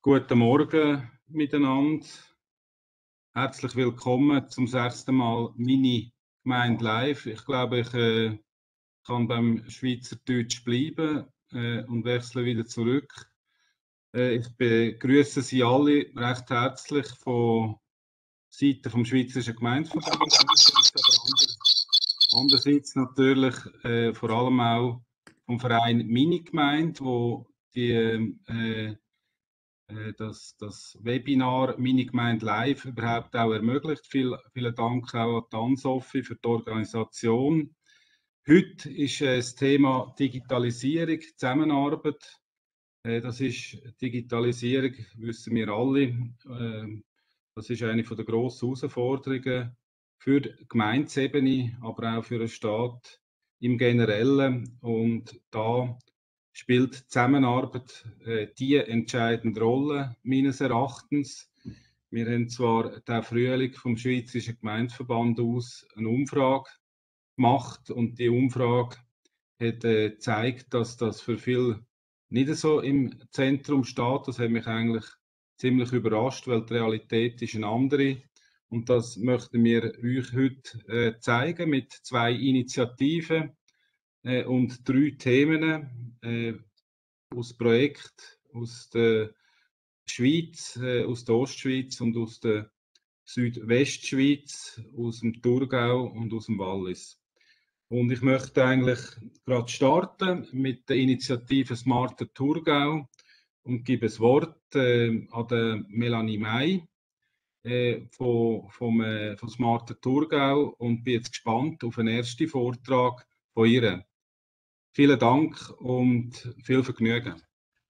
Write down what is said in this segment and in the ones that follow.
Guten Morgen miteinander. Herzlich willkommen zum ersten Mal Mini Gemeinde live. Ich glaube, ich kann beim Schweizerdeutsch bleiben und wechsle wieder zurück. Ich begrüße Sie alle recht herzlich von Seite vom Schweizerischen Gemeindeverband. Andererseits natürlich vor allem auch vom Verein Mini-Gemeinde, wo das Webinar Mini-Gemeinde Live überhaupt auch ermöglicht. Vielen Dank auch an die Ann-Sophie für die Organisation. Heute ist das Thema Digitalisierung, Zusammenarbeit. Das ist Digitalisierung, wissen wir alle. Das ist eine der grossen Herausforderungen für die Gemeindeebene, aber auch für den Staat im Generellen. Und da spielt Zusammenarbeit die entscheidende Rolle, meines Erachtens. Wir haben zwar diesen Frühling vom Schweizerischen Gemeindeverband aus eine Umfrage gemacht und die Umfrage hat gezeigt, dass das für viele nicht so im Zentrum steht. Das hat mich eigentlich ziemlich überrascht, weil die Realität ist eine andere. Und das möchten wir euch heute zeigen mit 2 Initiativen und 3 Themen aus Projekt aus der Schweiz, aus der Ostschweiz und aus der Südwestschweiz, aus dem Thurgau und aus dem Wallis. Und ich möchte eigentlich gerade starten mit der Initiative Smarter Thurgau und gebe das Wort an der Melanie May von Smarter Thurgau und bin jetzt gespannt auf einen ersten Vortrag von ihr. Vielen Dank und viel Vergnügen.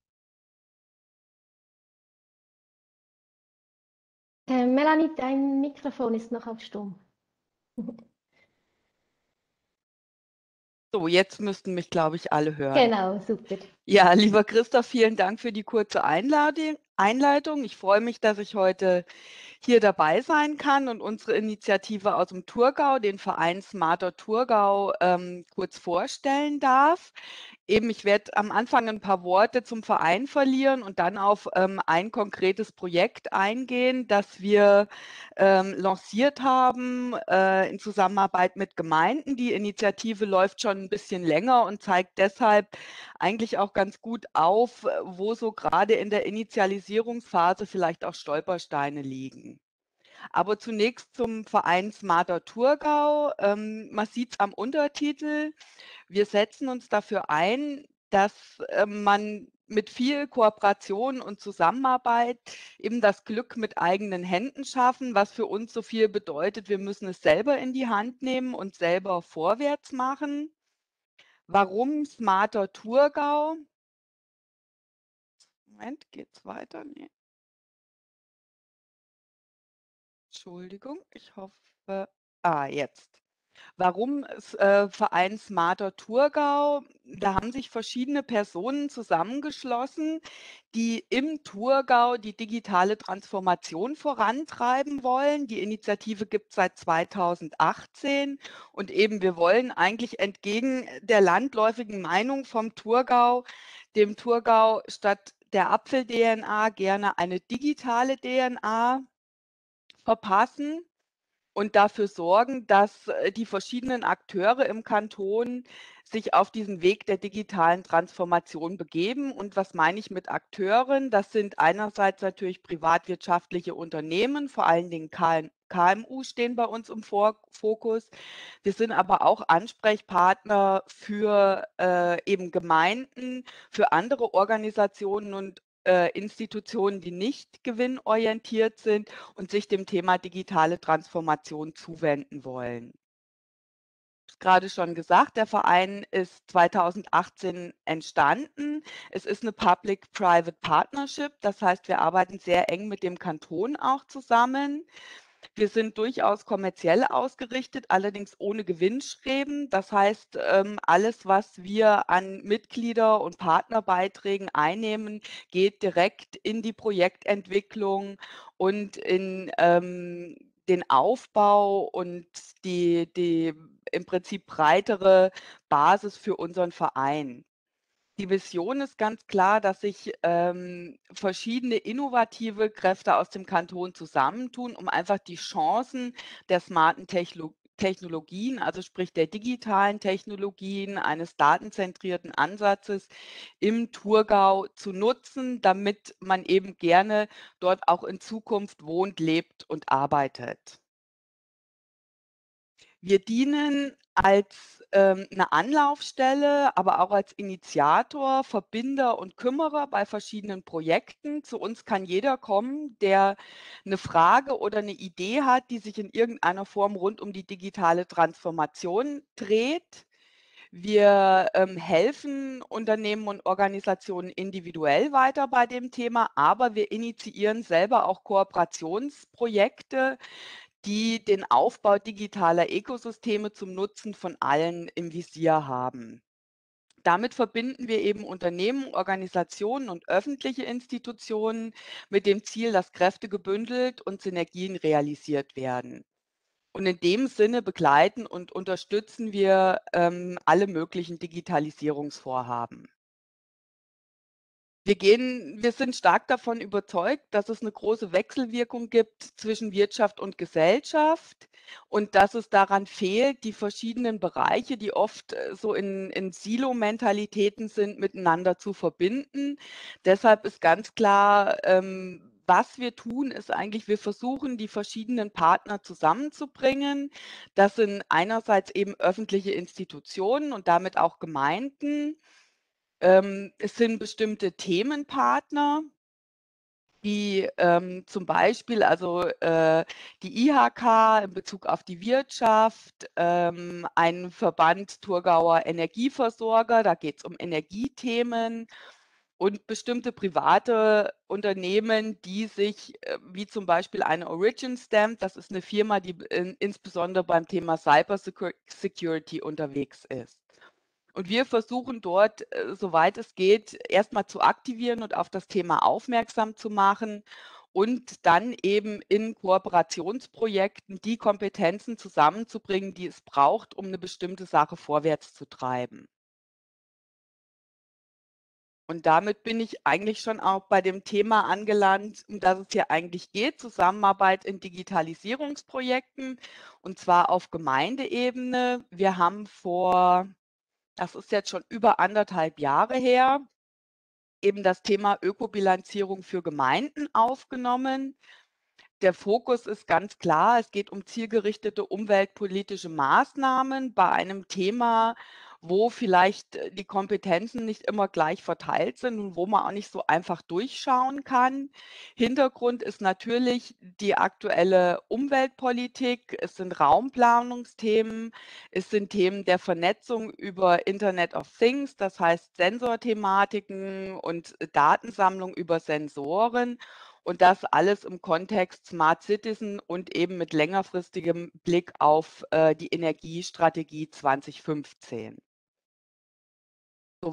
Melanie, dein Mikrofon ist noch auf Stumm. So, jetzt müssten mich, glaube ich, alle hören. Genau, super. Ja, lieber Christoph, vielen Dank für die kurze Einleitung. Ich freue mich, dass ich heute hier dabei sein kann und unsere Initiative aus dem Thurgau, den Verein Smarter Thurgau, kurz vorstellen darf. Ich werde am Anfang ein paar Worte zum Verein verlieren und dann auf ein konkretes Projekt eingehen, das wir lanciert haben in Zusammenarbeit mit Gemeinden. Die Initiative läuft schon ein bisschen länger und zeigt deshalb eigentlich auch ganz gut auf, wo so gerade in der Initialisierungsphase vielleicht auch Stolpersteine liegen. Aber zunächst zum Verein Smarter Thurgau. Man sieht es am Untertitel. Wir setzen uns dafür ein, dass man mit viel Kooperation und Zusammenarbeit eben das Glück mit eigenen Händen schaffen, was für uns so viel bedeutet, wir müssen es selber in die Hand nehmen und selber vorwärts machen. Warum Smarter Thurgau? Moment, geht's weiter? Nee. Entschuldigung, ich hoffe. Jetzt. Warum Verein Smarter Thurgau? Da haben sich verschiedene Personen zusammengeschlossen, die im Thurgau die digitale Transformation vorantreiben wollen. Die Initiative gibt es seit 2018 und eben wir wollen eigentlich entgegen der landläufigen Meinung vom Thurgau, dem Thurgau statt der Apfel-DNA gerne eine digitale DNA verpassen und dafür sorgen, dass die verschiedenen Akteure im Kanton sich auf diesen Weg der digitalen Transformation begeben. Und was meine ich mit Akteuren? Das sind einerseits natürlich privatwirtschaftliche Unternehmen, vor allen Dingen KMU stehen bei uns im Fokus. Wir sind aber auch Ansprechpartner für eben Gemeinden, für andere Organisationen und Institutionen, die nicht gewinnorientiert sind und sich dem Thema digitale Transformation zuwenden wollen. Ich habe gerade schon gesagt, der Verein ist 2018 entstanden. Es ist eine Public-Private Partnership, das heißt, wir arbeiten sehr eng mit dem Kanton auch zusammen. Wir sind durchaus kommerziell ausgerichtet, allerdings ohne Gewinnstreben. Das heißt, alles, was wir an Mitglieder- und Partnerbeiträgen einnehmen, geht direkt in die Projektentwicklung und in den Aufbau und die im Prinzip breitere Basis für unseren Verein. Die Vision ist ganz klar, dass sich verschiedene innovative Kräfte aus dem Kanton zusammentun, um einfach die Chancen der smarten Technologien, also sprich der digitalen Technologien, eines datenzentrierten Ansatzes im Thurgau zu nutzen, damit man eben gerne dort auch in Zukunft wohnt, lebt und arbeitet. Wir dienen als 'ne Anlaufstelle, aber auch als Initiator, Verbinder und Kümmerer bei verschiedenen Projekten. Zu uns kann jeder kommen, der eine Frage oder eine Idee hat, die sich in irgendeiner Form rund um die digitale Transformation dreht. Wir helfen Unternehmen und Organisationen individuell weiter bei dem Thema, aber wir initiieren selber auch Kooperationsprojekte, die den Aufbau digitaler Ökosysteme zum Nutzen von allen im Visier haben. Damit verbinden wir eben Unternehmen, Organisationen und öffentliche Institutionen mit dem Ziel, dass Kräfte gebündelt und Synergien realisiert werden. Und in dem Sinne begleiten und unterstützen wir alle möglichen Digitalisierungsvorhaben. Wir sind stark davon überzeugt, dass es eine große Wechselwirkung gibt zwischen Wirtschaft und Gesellschaft und dass es daran fehlt, die verschiedenen Bereiche, die oft, so in Silo-Mentalitäten sind, miteinander zu verbinden. Deshalb ist ganz klar, was wir tun, ist eigentlich, wir versuchen, die verschiedenen Partner zusammenzubringen. Das sind einerseits eben öffentliche Institutionen und damit auch Gemeinden. Es sind bestimmte Themenpartner, die zum Beispiel die IHK in Bezug auf die Wirtschaft, ein Verband Thurgauer Energieversorger, da geht es um Energiethemen und bestimmte private Unternehmen, die sich, wie zum Beispiel eine Origin Stamp, das ist eine Firma, die insbesondere beim Thema Security unterwegs ist. Und wir versuchen dort, soweit es geht, erstmal zu aktivieren und auf das Thema aufmerksam zu machen und dann eben in Kooperationsprojekten die Kompetenzen zusammenzubringen, die es braucht, um eine bestimmte Sache vorwärts zu treiben. Und damit bin ich eigentlich schon auch bei dem Thema angelangt, um das es hier eigentlich geht, Zusammenarbeit in Digitalisierungsprojekten, und zwar auf Gemeindeebene. Wir haben das ist jetzt schon über 1,5 Jahre her, eben das Thema Ökobilanzierung für Gemeinden aufgenommen. Der Fokus ist ganz klar, es geht um zielgerichtete umweltpolitische Maßnahmen bei einem Thema, wo vielleicht die Kompetenzen nicht immer gleich verteilt sind und wo man auch nicht so einfach durchschauen kann. Hintergrund ist natürlich die aktuelle Umweltpolitik, es sind Raumplanungsthemen, es sind Themen der Vernetzung über Internet of Things, das heißt Sensorthematiken und Datensammlung über Sensoren. Und das alles im Kontext Smart Citizen und eben mit längerfristigem Blick auf die Energiestrategie 2015. So,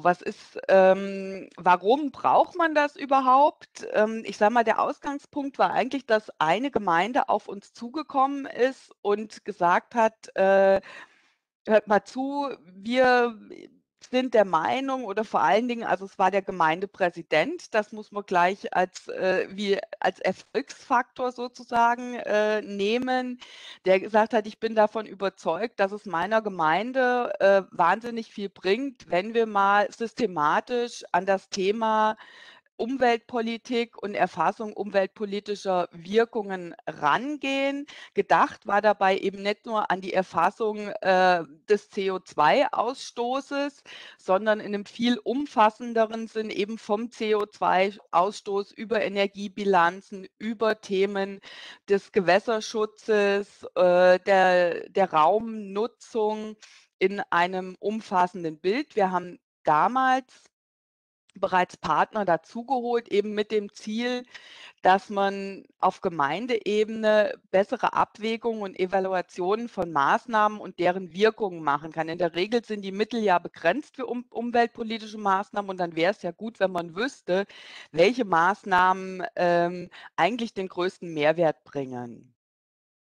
warum braucht man das überhaupt? Ich sage mal, der Ausgangspunkt war eigentlich, dass eine Gemeinde auf uns zugekommen ist und gesagt hat, hört mal zu, wir sind der Meinung oder vor allen Dingen, also es war der Gemeindepräsident, das muss man gleich als Erfolgsfaktor sozusagen nehmen, der gesagt hat, ich bin davon überzeugt, dass es meiner Gemeinde wahnsinnig viel bringt, wenn wir mal systematisch an das Thema Umweltpolitik und Erfassung umweltpolitischer Wirkungen rangehen. Gedacht war dabei eben nicht nur an die Erfassung des CO2-Ausstoßes, sondern in einem viel umfassenderen Sinn eben vom CO2-Ausstoß über Energiebilanzen, über Themen des Gewässerschutzes, der Raumnutzung in einem umfassenden Bild. Wir haben damals bereits Partner dazugeholt, eben mit dem Ziel, dass man auf Gemeindeebene bessere Abwägungen und Evaluationen von Maßnahmen und deren Wirkungen machen kann. In der Regel sind die Mittel ja begrenzt für umweltpolitische Maßnahmen und dann wäre es ja gut, wenn man wüsste, welche Maßnahmen eigentlich den größten Mehrwert bringen.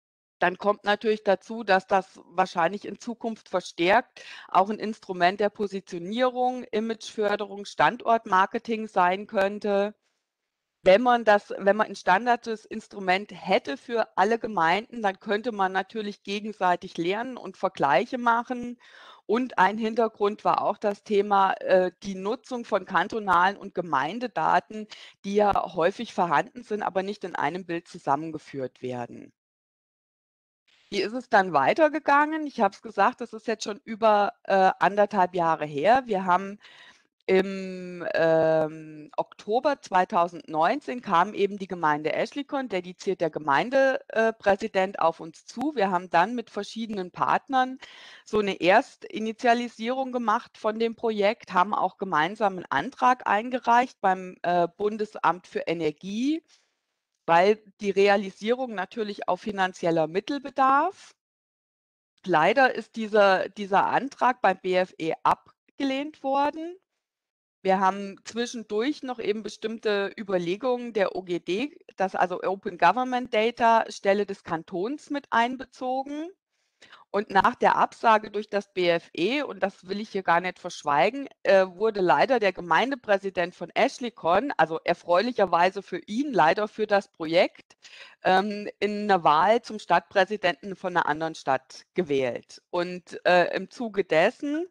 Dann kommt natürlich dazu, dass das wahrscheinlich in Zukunft verstärkt auch ein Instrument der Positionierung, Imageförderung, Standortmarketing sein könnte. Wenn man ein standardes Instrument hätte für alle Gemeinden, dann könnte man natürlich gegenseitig lernen und Vergleiche machen. Und ein Hintergrund war auch das Thema, die Nutzung von kantonalen und Gemeindedaten, die ja häufig vorhanden sind, aber nicht in einem Bild zusammengeführt werden. Wie ist es dann weitergegangen? Ich habe es gesagt, das ist jetzt schon über 1,5 Jahre her. Wir haben im Oktober 2019 kam eben die Gemeinde Eschlikon, dediziert der Gemeindepräsident auf uns zu. Wir haben dann mit verschiedenen Partnern so eine Erstinitialisierung gemacht von dem Projekt, haben auch gemeinsam einen Antrag eingereicht beim Bundesamt für Energie, weil die Realisierung natürlich auf finanzieller Mittel bedarf. Leider ist dieser Antrag beim BFE abgelehnt worden. Wir haben zwischendurch noch eben bestimmte Überlegungen der OGD, das also Open Government Data Stelle des Kantons mit einbezogen. Und nach der Absage durch das BFE, und das will ich hier gar nicht verschweigen, wurde leider der Gemeindepräsident von Eschlikon, also erfreulicherweise für ihn, leider für das Projekt, in einer Wahl zum Stadtpräsidenten von einer anderen Stadt gewählt. Und im Zuge dessen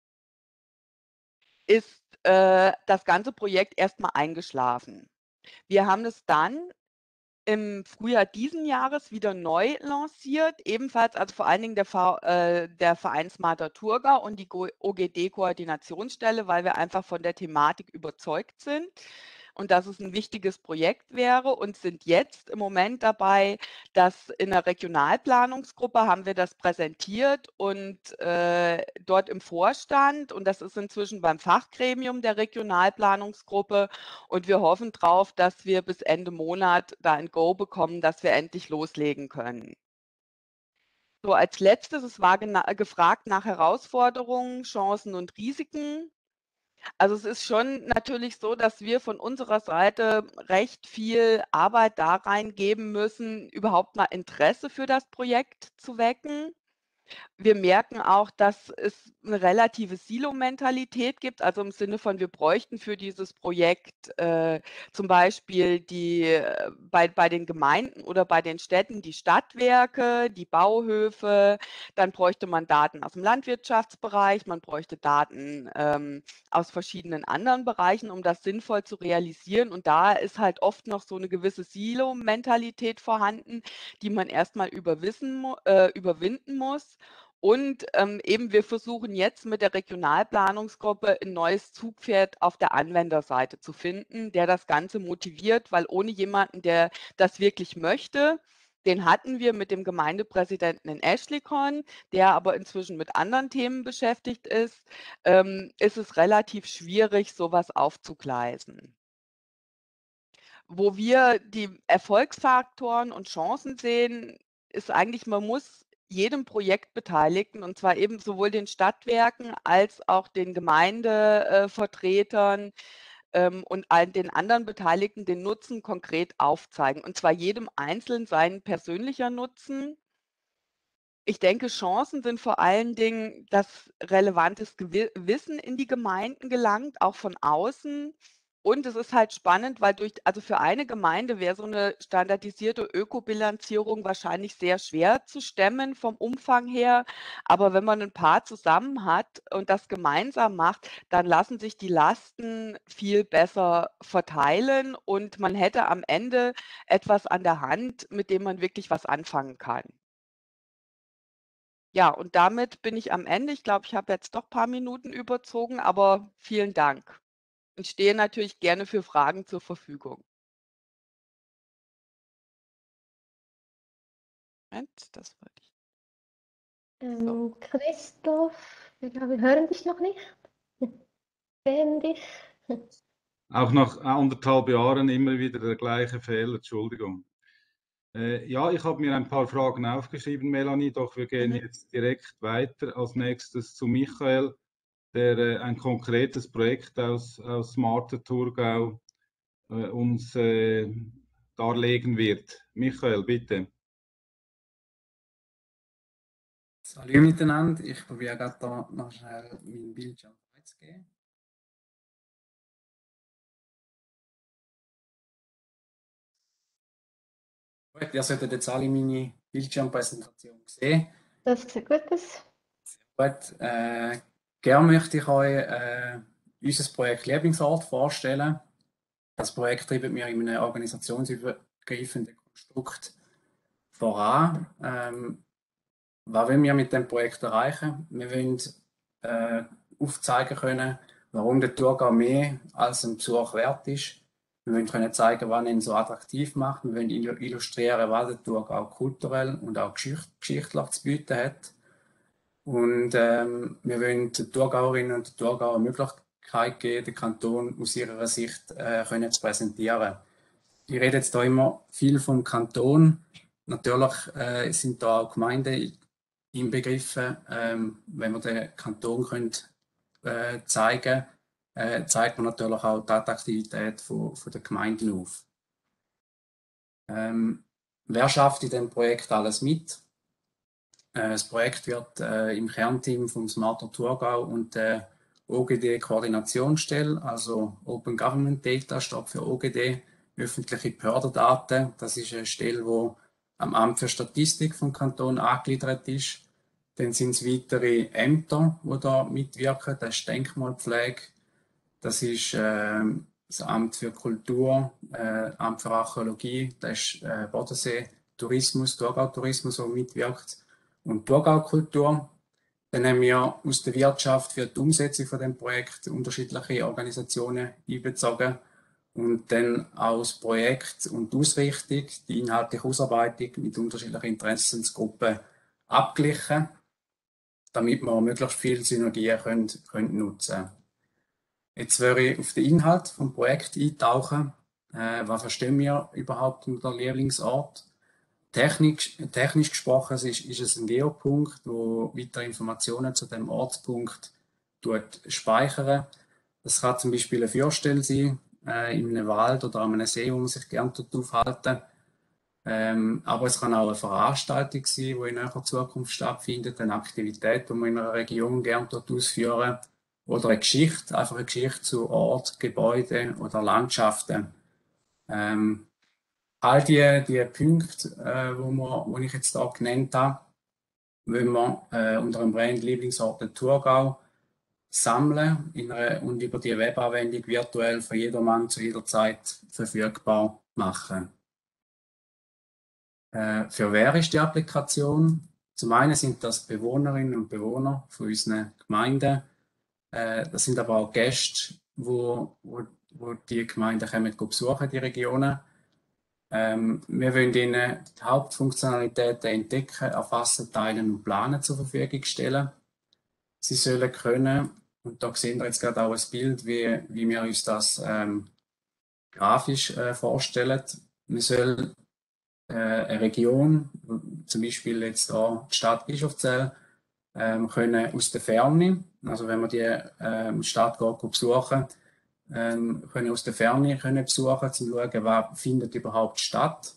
ist das ganze Projekt erstmal eingeschlafen. Wir haben es dann im Frühjahr diesen Jahres wieder neu lanciert, ebenfalls, also vor allen Dingen der Verein Smarter Thurgau und die OGD-Koordinationsstelle, weil wir einfach von der Thematik überzeugt sind und dass es ein wichtiges Projekt wäre, und sind jetzt im Moment dabei, dass in der Regionalplanungsgruppe haben wir das präsentiert und dort im Vorstand, und das ist inzwischen beim Fachgremium der Regionalplanungsgruppe, und wir hoffen drauf, dass wir bis Ende Monat da ein Go bekommen, dass wir endlich loslegen können. So, als letztes, es war gefragt nach Herausforderungen, Chancen und Risiken. Also es ist schon natürlich so, dass wir von unserer Seite recht viel Arbeit da reingeben müssen, überhaupt mal Interesse für das Projekt zu wecken. Wir merken auch, dass es eine relative Silo-Mentalität gibt, also im Sinne von, wir bräuchten für dieses Projekt zum Beispiel bei den Gemeinden oder bei den Städten die Stadtwerke, die Bauhöfe, dann bräuchte man Daten aus dem Landwirtschaftsbereich, man bräuchte Daten aus verschiedenen anderen Bereichen, um das sinnvoll zu realisieren. Und da ist halt oft noch so eine gewisse Silo-Mentalität vorhanden, die man erstmal überwinden muss. Und eben wir versuchen jetzt mit der Regionalplanungsgruppe ein neues Zugpferd auf der Anwenderseite zu finden, der das Ganze motiviert, weil ohne jemanden, der das wirklich möchte, den hatten wir mit dem Gemeindepräsidenten in Eschlikon, der aber inzwischen mit anderen Themen beschäftigt ist es relativ schwierig, sowas aufzugleisen. Wo wir die Erfolgsfaktoren und Chancen sehen, ist eigentlich, man muss jedem Projektbeteiligten, und zwar eben sowohl den Stadtwerken als auch den Gemeindevertretern und all den anderen Beteiligten den Nutzen konkret aufzeigen. Und zwar jedem Einzelnen sein persönlicher Nutzen. Ich denke, Chancen sind vor allen Dingen, dass relevantes Wissen in die Gemeinden gelangt, auch von außen. Und es ist halt spannend, weil also für eine Gemeinde wäre so eine standardisierte Ökobilanzierung wahrscheinlich sehr schwer zu stemmen vom Umfang her. Aber wenn man ein paar zusammen hat und das gemeinsam macht, dann lassen sich die Lasten viel besser verteilen und man hätte am Ende etwas an der Hand, mit dem man wirklich was anfangen kann. Ja, und damit bin ich am Ende. Ich glaube, ich habe jetzt doch ein paar Minuten überzogen, aber vielen Dank. Ich stehe natürlich gerne für Fragen zur Verfügung. Moment, das wollte ich. Christoph, wir hören dich noch nicht. Sehen dich. Auch nach 1,5 Jahren immer wieder der gleiche Fehler, Entschuldigung. Ja, ich habe mir ein paar Fragen aufgeschrieben, Melanie, doch wir gehen jetzt direkt weiter. Als nächstes zu Michael, der ein konkretes Projekt aus Smarter Thurgau uns darlegen wird. Michael, bitte. Hallo miteinander, ich probiere gerade da noch schnell meinen Bildschirm freizugeben. Gut, ihr solltet jetzt alle meine Bildschirmpräsentation sehen. Das sieht gut aus. Gut, gerne möchte ich euch unser Projekt Lieblingsort vorstellen. Das Projekt treibt wir in einem organisationsübergreifenden Konstrukt voran. Was wollen wir mit dem Projekt erreichen? Wir wollen aufzeigen können, warum der Thurgau mehr als ein Besuch wert ist. Wir wollen können zeigen, was ihn so attraktiv macht. Wir wollen illustrieren, was der Thurgau kulturell und auch geschichtlich zu bieten hat. Und wir wollen den Thurgauerinnen und den Thurgauer Möglichkeit geben, den Kanton aus ihrer Sicht können zu präsentieren. Ich rede jetzt da immer viel vom Kanton. Natürlich sind da auch Gemeinden inbegriffen. Wenn wir den Kanton können, zeigen, zeigt man natürlich auch die Attraktivität von der Gemeinden auf. Wer schafft in diesem Projekt alles mit? Das Projekt wird im Kernteam vom Smarter Thurgau und der OGD-Koordinationsstelle, also Open Government Data, steht für OGD, öffentliche Behördendaten. Das ist eine Stelle, die am Amt für Statistik vom Kanton angegliedert ist. Dann sind es weitere Ämter, die da mitwirken. Das ist Denkmalpflege, das ist das Amt für Kultur, Amt für Archäologie, das ist Bodensee Tourismus, Thurgau Tourismus, der mitwirkt, und Thurgau Kultur. Dann haben wir aus der Wirtschaft für die Umsetzung von dem Projekt unterschiedliche Organisationen einbezogen und dann auch das Projekt und die Ausrichtung, die inhaltliche Ausarbeitung mit unterschiedlichen Interessensgruppen abgeglichen, damit wir möglichst viele Synergien können nutzen. Jetzt würde ich auf den Inhalt vom Projekt eintauchen. Was verstehen wir überhaupt unter Lieblingsort? Technisch gesprochen ist es ein Geopunkt, wo weitere Informationen zu dem Ortspunkt speichern. Das kann zum Beispiel eine Führstelle sein, in einem Wald oder an einem See, wo man sich gerne aufhalten. Aber es kann auch eine Veranstaltung sein, die in näherer Zukunft stattfindet, eine Aktivität, die man in einer Region gerne ausführen, oder eine Geschichte, einfach eine Geschichte zu Ort, Gebäuden oder Landschaften. All die Punkte, die ich jetzt hier genannt habe, wollen wir unter dem Brand Lieblingsort Thurgau sammeln und über die Webanwendung virtuell für jedermann zu jeder Zeit verfügbar machen. Für wer ist die Applikation? Zum einen sind das Bewohnerinnen und Bewohner von unseren Gemeinden. Das sind aber auch Gäste, wo die Gemeinden kommen besuchen, die Regionen. Wir wollen ihnen die Hauptfunktionalitäten entdecken, erfassen, teilen und planen zur Verfügung stellen. Sie sollen können, und da sehen wir jetzt gerade auch ein Bild, wie wir uns das grafisch vorstellen. Wir sollen eine Region, zum Beispiel jetzt hier die Stadt Bischofszell, können aus der Ferne, also wenn wir die Stadt besuchen, können aus der Ferne besuchen, um zu schauen, was findet überhaupt statt.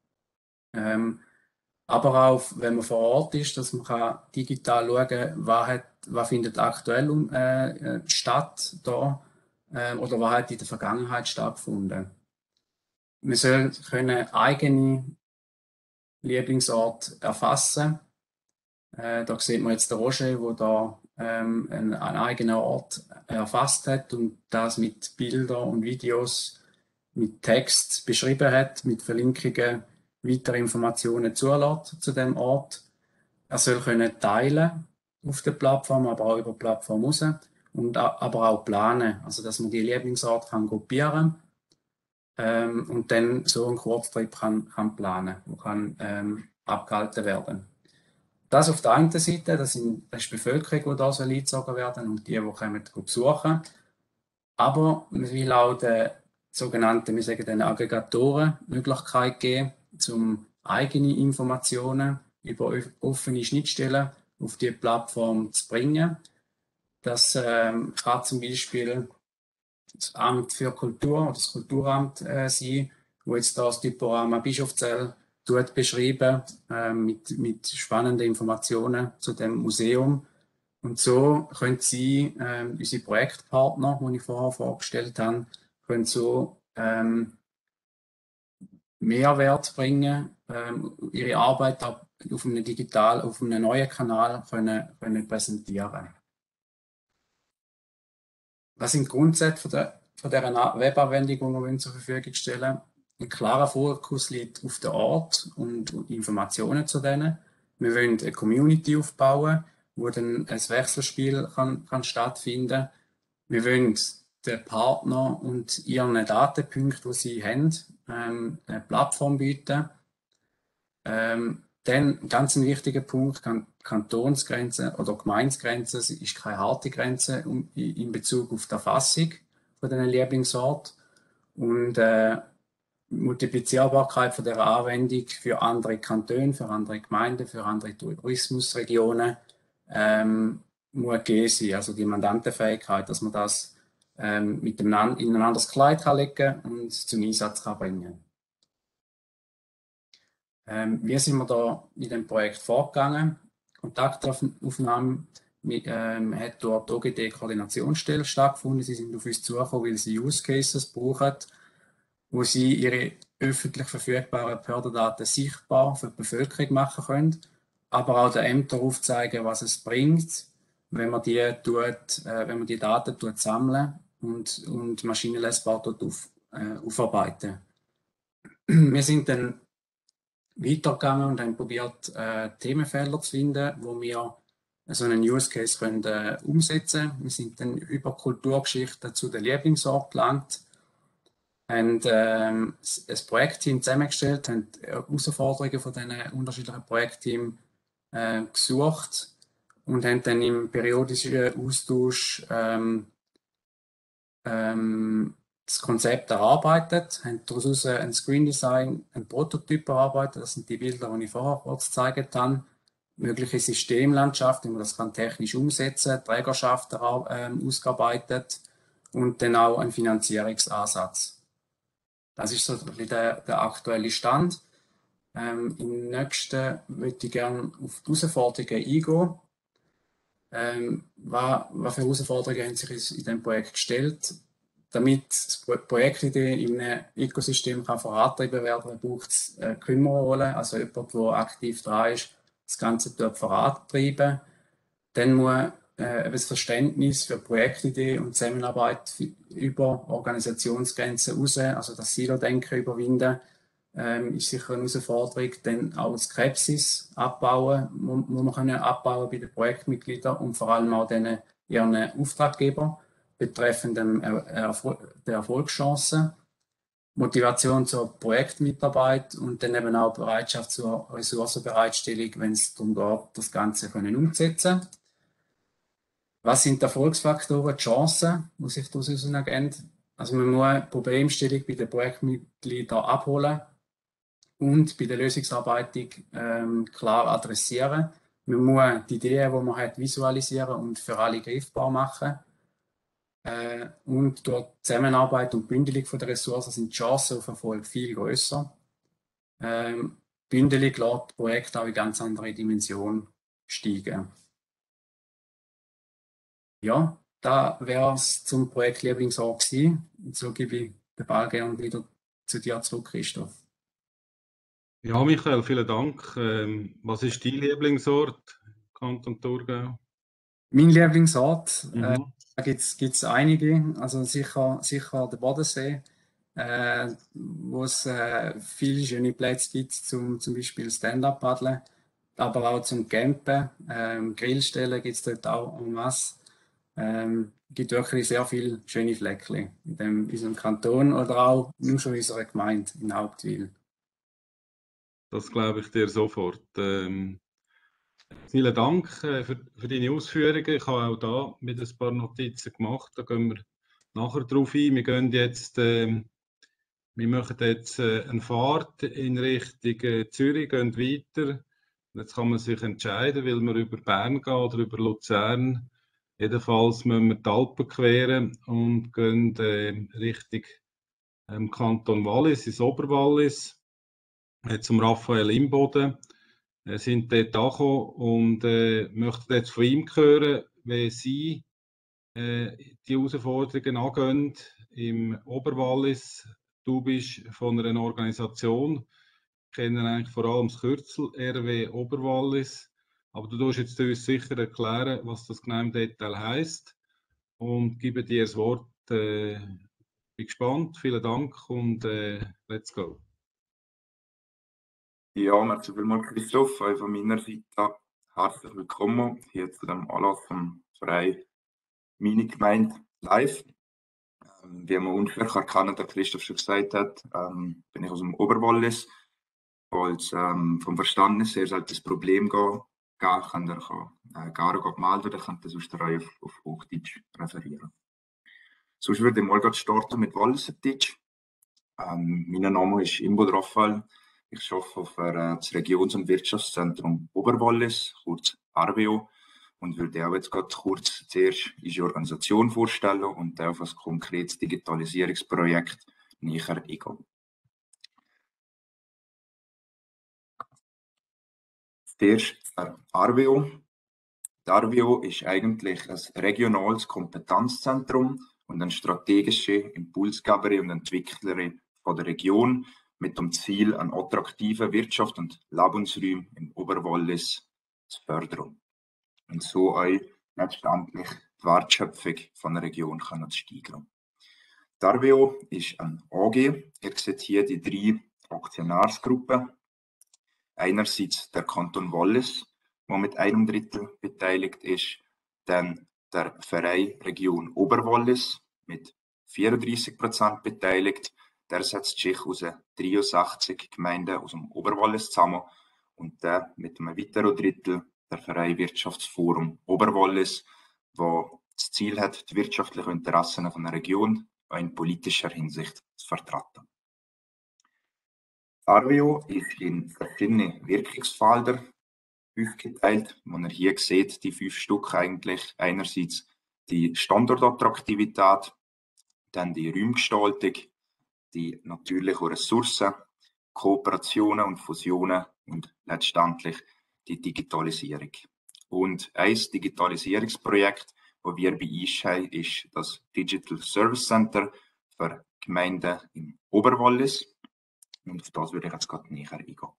Aber auch, wenn man vor Ort ist, dass man digital schauen kann, was findet aktuell statt da, oder was hat in der Vergangenheit stattgefunden. Wir sollen eigene Lieblingsort erfassen. Da sieht man jetzt den Roger, der da einen eigenen Ort erfasst hat und das mit Bildern und Videos, mit Text beschrieben hat, mit Verlinkungen weitere Informationen zulässt zu dem Ort. Er soll können teilen auf der Plattform, aber auch über die Plattform raus und aber auch planen, also dass man die Lieblingsort gruppieren kann und dann so einen Kurztrip kann planen, der kann abgehalten werden. Das auf der einen Seite, das ist die Bevölkerung, die da eingezogen werden und die kommen besuchen. Aber man will auch den sogenannten, wir sagen den Aggregatoren, Möglichkeit geben, um eigene Informationen über offene Schnittstellen auf die Plattform zu bringen. Das kann zum Beispiel das Amt für Kultur oder das Kulturamt sein, wo jetzt das Typorama Bischofszell beschreiben, mit spannenden Informationen zu dem Museum. Und so können Sie, unsere Projektpartner, die ich vorher vorgestellt habe, können so Mehrwert bringen, ihre Arbeit auf einem neuen Kanal können präsentieren. Was sind die Grundsätze von dieser Webanwendung, die wir zur Verfügung stellen? Ein klarer Fokus liegt auf den Ort und Informationen zu denen. Wir wollen eine Community aufbauen, wo dann ein Wechselspiel kann stattfinden. Wir wollen den Partner und ihren Datenpunkten, die sie haben, eine Plattform bieten. Dann ganz ein wichtiger Punkt, Kantonsgrenze oder Gemeindegrenze ist keine harte Grenze in Bezug auf die Erfassung von diesen Lieblingsorten. Und Multiplizierbarkeit von der Anwendung für andere Kantone, für andere Gemeinden, für andere Tourismusregionen muss gegeben sein. Also die Mandantenfähigkeit, dass man das in ein anderes Kleid legen kann und zum Einsatz bringen kann. Wie sind wir da in dem Projekt vorgegangen? Kontaktaufnahme hat dort OGD-Koordinationsstelle stattgefunden. Sie sind auf uns zugekommen, weil sie Use Cases brauchen, wo sie ihre öffentlich verfügbaren Behördendaten sichtbar für die Bevölkerung machen können, aber auch den Ämtern aufzeigen, was es bringt, wenn man die Daten sammeln und maschinenlesbar dort aufarbeiten. Wir sind dann weitergegangen und haben probiert, Themenfelder zu finden, wo wir so einen Use Case können, umsetzen können. Wir sind dann über Kulturgeschichte zu den Lieblingsorten gelangt, haben ein Projektteam zusammengestellt, haben Herausforderungen von diesen unterschiedlichen Projektteams gesucht und haben dann im periodischen Austausch das Konzept erarbeitet, haben daraus ein Screen Design, ein Prototyp erarbeitet. Das sind die Bilder, die ich vorher kurz gezeigt habe. Mögliche Systemlandschaft, wie man das kann technisch umsetzen, Trägerschaft ausgearbeitet und dann auch ein Finanzierungsansatz. Das ist so der aktuelle Stand. Im nächsten möchte ich gerne auf die Herausforderungen eingehen. Was für Herausforderungen haben sich in diesem Projekt gestellt? Damit das Projektidee in einem Ökosystem vorangetrieben werden kann, braucht es eine Kümmerrolle, also jemand, der aktiv dran ist, das Ganze dort vorantreiben. Dann muss das Verständnis für Projektidee und Zusammenarbeit über Organisationsgrenzen raus, also das Silo-Denken überwinden, ist sicher eine Herausforderung. Dann auch die Skepsis abbauen, muss man abbauen bei den Projektmitgliedern und vor allem auch ihren Auftraggebern betreffend der Erfolgschancen, Motivation zur Projektmitarbeit und dann eben auch Bereitschaft zur Ressourcenbereitstellung, wenn es darum geht, das Ganze umzusetzen. Was sind die Erfolgsfaktoren, die Chancen, die sich daraus ergeben? Also man muss die Problemstellung bei den Projektmitgliedern abholen und bei der Lösungsarbeitung klar adressieren. Man muss die Ideen, die man hat, visualisieren und für alle greifbar machen. Und durch Zusammenarbeit und Bündelung der Ressourcen sind die Chancen auf Erfolg viel grösser. Bündelung lässt das Projekt auch in ganz andere Dimension steigen. Ja, da wäre es zum Projekt Lieblingsort gewesen. Und so gebe ich den Ball gerne wieder zu dir zurück, Christoph. Ja, Michael, vielen Dank. Was ist dein Lieblingsort, Kanton Thurgau? Mein Lieblingsort, da gibt es einige, also sicher der Bodensee, wo es viele schöne Plätze gibt, zum Beispiel Stand-Up-Paddeln, aber auch zum Campen. Grillstellen gibt es dort auch en masse. Gibt wirklich sehr viele schöne Fleckchen in unserem Kanton oder auch nur schon in unserer Gemeinde in Hauptwil. Das glaube ich dir sofort. Vielen Dank für deine Ausführungen. Ich habe auch da mit ein paar Notizen gemacht. Da gehen wir nachher drauf ein. Wir machen jetzt eine Fahrt in Richtung Zürich, gehen weiter. Jetzt kann man sich entscheiden, will man über Bern gehen oder über Luzern. Jedenfalls müssen wir die Alpen queren und gehen Richtung Kanton Wallis, ins Oberwallis. zum Raphael Imboden, sind dort angekommen und möchten jetzt von ihm hören, wie sie die Herausforderungen angehen im Oberwallis. Du bist von einer Organisation, kennen eigentlich vor allem das Kürzel RW Oberwallis, aber du darfst jetzt uns sicher erklären, was das genau im Detail heisst, und gebe dir das Wort. Bin gespannt, vielen Dank und let's go. Ja, merci vielmals, Christoph. Auch von meiner Seite herzlich willkommen hier zu dem Anlass vom Verein Meine Gemeinde live. Wie man unschwer erkennen, der Christoph schon gesagt hat, bin ich aus dem Oberwallis. Als vom Verständnis her sollte das Problem gehen, könnt ihr gerne melden oder könnt ihr sonst auf Hochdeutsch referieren. Sonst würde ich mal starten mit Walliserdeutsch. Mein Name ist Imboden Raphael. Ich arbeite für das Regions- und Wirtschaftszentrum Oberwallis, kurz RWO, und würde auch jetzt gerade kurz zuerst unsere Organisation vorstellen und auf ein konkretes Digitalisierungsprojekt näher eingehen. Zuerst der RWO. Der RWO ist eigentlich ein regionales Kompetenzzentrum und eine strategische Impulsgeberin und Entwicklerin von der Region mit dem Ziel, eine attraktive Wirtschaft und Lebensräume im Oberwallis zu fördern und so auch letztendlich die Wertschöpfung von der Region zu steigern. Die RWO ist ein AG. Ihr seht hier die 3 Aktionärsgruppen. Einerseits der Kanton Wallis, der mit 1/3 beteiligt ist, dann der Verein Region Oberwallis mit 34% beteiligt. Der setzt sich aus 63 Gemeinden aus dem Oberwallis zusammen und der mit einem weiteren Drittel der Verein Wirtschaftsforum Oberwallis, der das Ziel hat, die wirtschaftlichen Interessen von der Region auch in politischer Hinsicht zu vertreten. RWO ist in verschiedene Wirkungsfelder aufgeteilt. Man hier sieht, die 5 Stück eigentlich einerseits die Standortattraktivität, dann die Räumgestaltung, die natürlichen Ressourcen, Kooperationen und Fusionen und letztendlich die Digitalisierung. Und ein Digitalisierungsprojekt, das wir bei uns haben, ist das Digital Service Center für Gemeinden im Oberwallis. Und auf das würde ich jetzt gerade näher eingehen.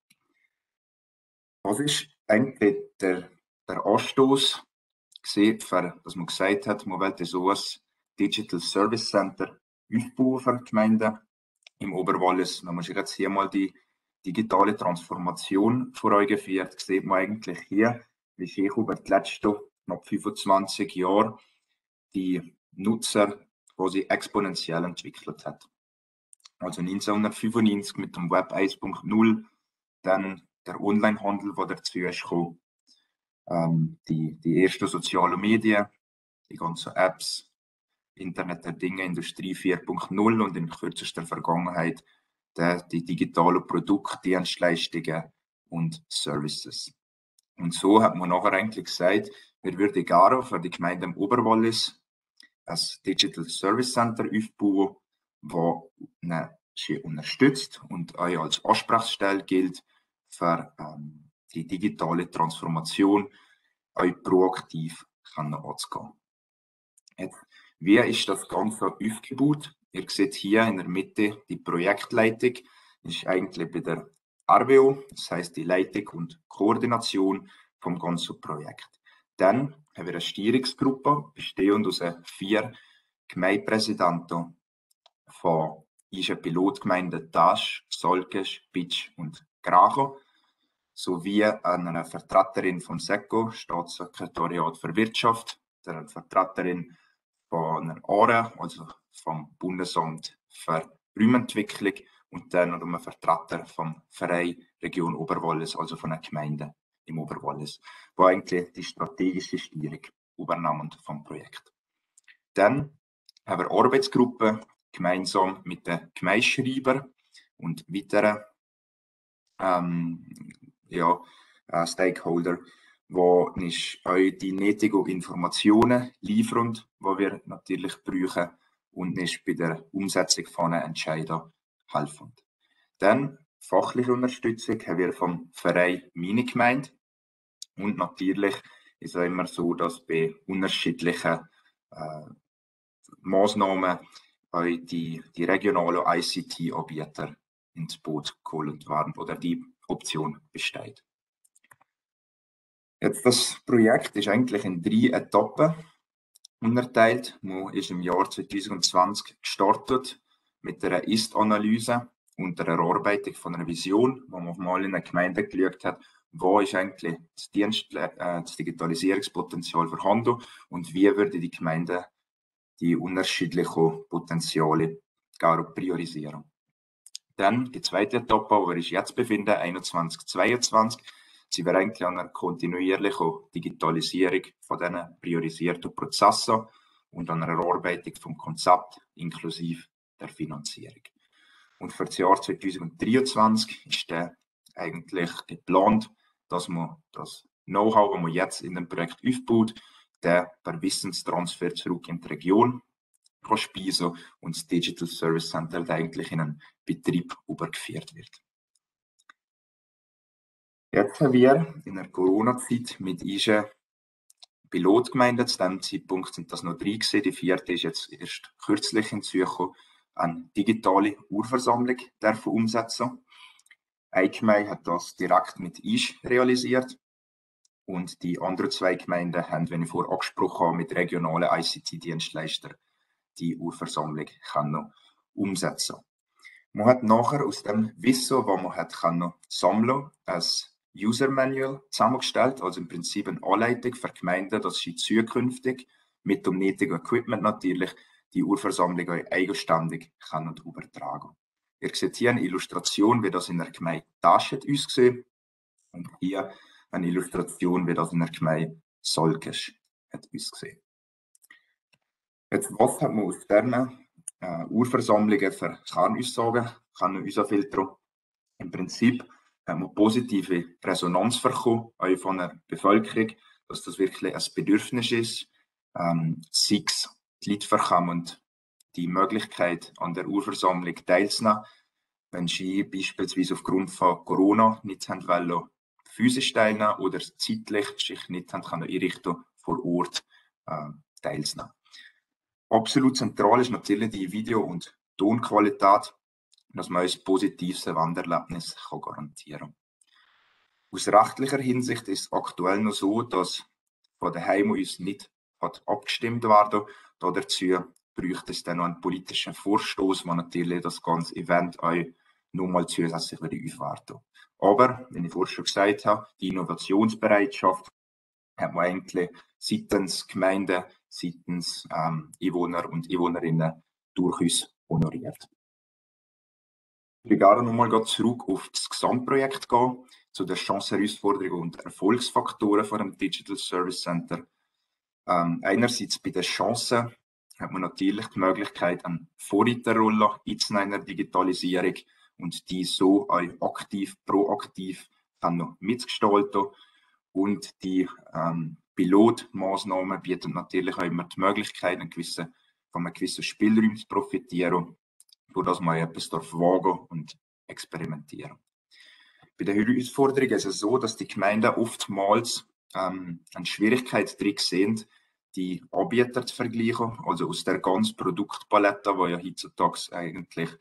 Was ist eigentlich der Anstoß, dass man gesagt hat, man will so ein Digital Service Center aufbauen für die Gemeinden im Oberwallis? Wenn man sich jetzt hier mal die digitale Transformation vor Augen führt, sieht man eigentlich hier, wie sich über die letzten knapp 25 Jahre die Nutzer quasi exponentiell entwickelt hat. Also 1995 mit dem Web 1.0, dann der Onlinehandel, der dazu ist gekommen, die ersten sozialen Medien, die ganzen Apps, Internet der Dinge, Industrie 4.0 und in kürzester Vergangenheit die digitalen Produkte, Dienstleistungen und Services. Und so hat man nachher eigentlich gesagt, wir würden gerne für die Gemeinde im Oberwallis ein Digital Service Center aufbauen, das sie unterstützt und auch als Ansprechstelle gilt für die digitale Transformation auch proaktiv anzugehen. Wie ist das Ganze aufgebaut? Ihr seht hier in der Mitte die Projektleitung, ist eigentlich bei der RWO, das heißt die Leitung und Koordination vom ganzen Projekt. Dann haben wir eine Steuerungsgruppe, bestehend aus 4 Gemeindepräsidenten von unseren Pilotgemeinden Tasch, Solkesch, Bitsch und Gracho, sowie einer Vertreterin vom SECO, Staatssekretariat für Wirtschaft, der Vertreterin von einer ARE, also vom Bundesamt für Räumentwicklung, und dann noch einen Vertreter vom Verein Region Oberwallis, also von einer Gemeinde im Oberwallis, wo eigentlich die strategische Steuerung übernahmen vom Projekt. Dann haben wir Arbeitsgruppen gemeinsam mit den Gemeindeschreiber und weiteren Stakeholder, wo nicht auch die nötigen Informationen liefern, die wir natürlich brauchen und nicht bei der Umsetzung von Entscheidungen helfen. Dann fachliche Unterstützung haben wir vom Verein Minigemeinde. Und natürlich ist es immer so, dass bei unterschiedlichen Maßnahmen auch die regionalen ICT-Anbieter ins Boot geholt werden oder die Option besteht. Jetzt das Projekt ist eigentlich in 3 Etappen unterteilt. Man ist im Jahr 2020 gestartet mit einer Ist-Analyse und der Erarbeitung von einer Vision, wo man mal in der Gemeinde geschaut hat, wo ist eigentlich das Digitalisierungspotenzial vorhanden und wie würde die Gemeinde die unterschiedlichen Potenziale gar priorisieren. Dann die zweite Etappe, wo wir uns jetzt befinden, 21/22, sind wir eigentlich an einer kontinuierlichen Digitalisierung von diesen priorisierten Prozessen und an einer Erarbeitung vom Konzept inklusive der Finanzierung. Und für das Jahr 2023 ist dann eigentlich geplant, dass man das Know-how, das man jetzt in dem Projekt aufbaut, der per Wissenstransfer zurück in die Region kann speisen und das Digital Service Center eigentlich in einen Betrieb übergeführt wird. Jetzt haben wir in der Corona-Zeit mit ISE Pilotgemeinden, zu diesem Zeitpunkt sind das noch 3 gewesen, die 4. ist jetzt erst kürzlich hinzugekommen, eine digitale Urversammlung umsetzen. Eine Gemeinde hat das direkt mit ISE realisiert und die anderen 2 Gemeinden haben, wie ich vorher angesprochen habe, mit regionalen ICT-Dienstleistern die Urversammlung umsetzen. Man hat nachher aus dem Wissen, das man hat sammeln, ein User Manual zusammengestellt, also im Prinzip eine Anleitung für Gemeinden, dass sie zukünftig mit dem nötigen Equipment natürlich die Urversammlung eigenständig übertragen können. Ihr seht hier eine Illustration, wie das in der Gemeinde Taschet aussieht und hier eine Illustration, wie das in der Gemeinde Solkesch aussieht. Jetzt, was hat man aus diesen Urversammlungen für Kernaussagen filtern? Im Prinzip haben wir positive Resonanz bekommen, auch von der Bevölkerung, dass das wirklich ein Bedürfnis ist. Sei es die Leute bekommen die Möglichkeit, an der Urversammlung teilzunehmen, wenn sie beispielsweise aufgrund von Corona nicht wollen, physisch teilnehmen oder zeitlich sich nicht einrichten vor Ort teilzunehmen. Absolut zentral ist natürlich die Video- und Tonqualität, dass man ein positives Wandererlebnis garantieren kann. Aus rechtlicher Hinsicht ist es aktuell noch so, dass von daheim uns nicht abgestimmt werden. Dazu bräuchte es dann noch einen politischen Vorstoß, der natürlich das ganze Event auch nochmal zusätzlich aufwerten. Aber, wie ich vorher schon gesagt habe, die Innovationsbereitschaft hat man eigentlich seitens Gemeinden, seitens Einwohner und Einwohnerinnen durchaus honoriert. Ich will gerne nochmal zurück auf das Gesamtprojekt gehen, zu den Chancen, Herausforderungen und Erfolgsfaktoren von dem Digital Service Center. Einerseits bei den Chancen hat man natürlich die Möglichkeit, eine Vorreiterrolle einzunehmen in der Digitalisierung und die so auch aktiv, proaktiv mitgestalten. Und die Pilotmaßnahmen bieten natürlich auch immer die Möglichkeit, von einem gewissen Spielraum zu profitieren, sodass man etwas wagen und experimentieren. Bei den Herausforderungen ist es so, dass die Gemeinden oftmals eine Schwierigkeit darin sehen, die Anbieter zu vergleichen, also aus der ganzen Produktpalette, die ja heutzutage eigentlich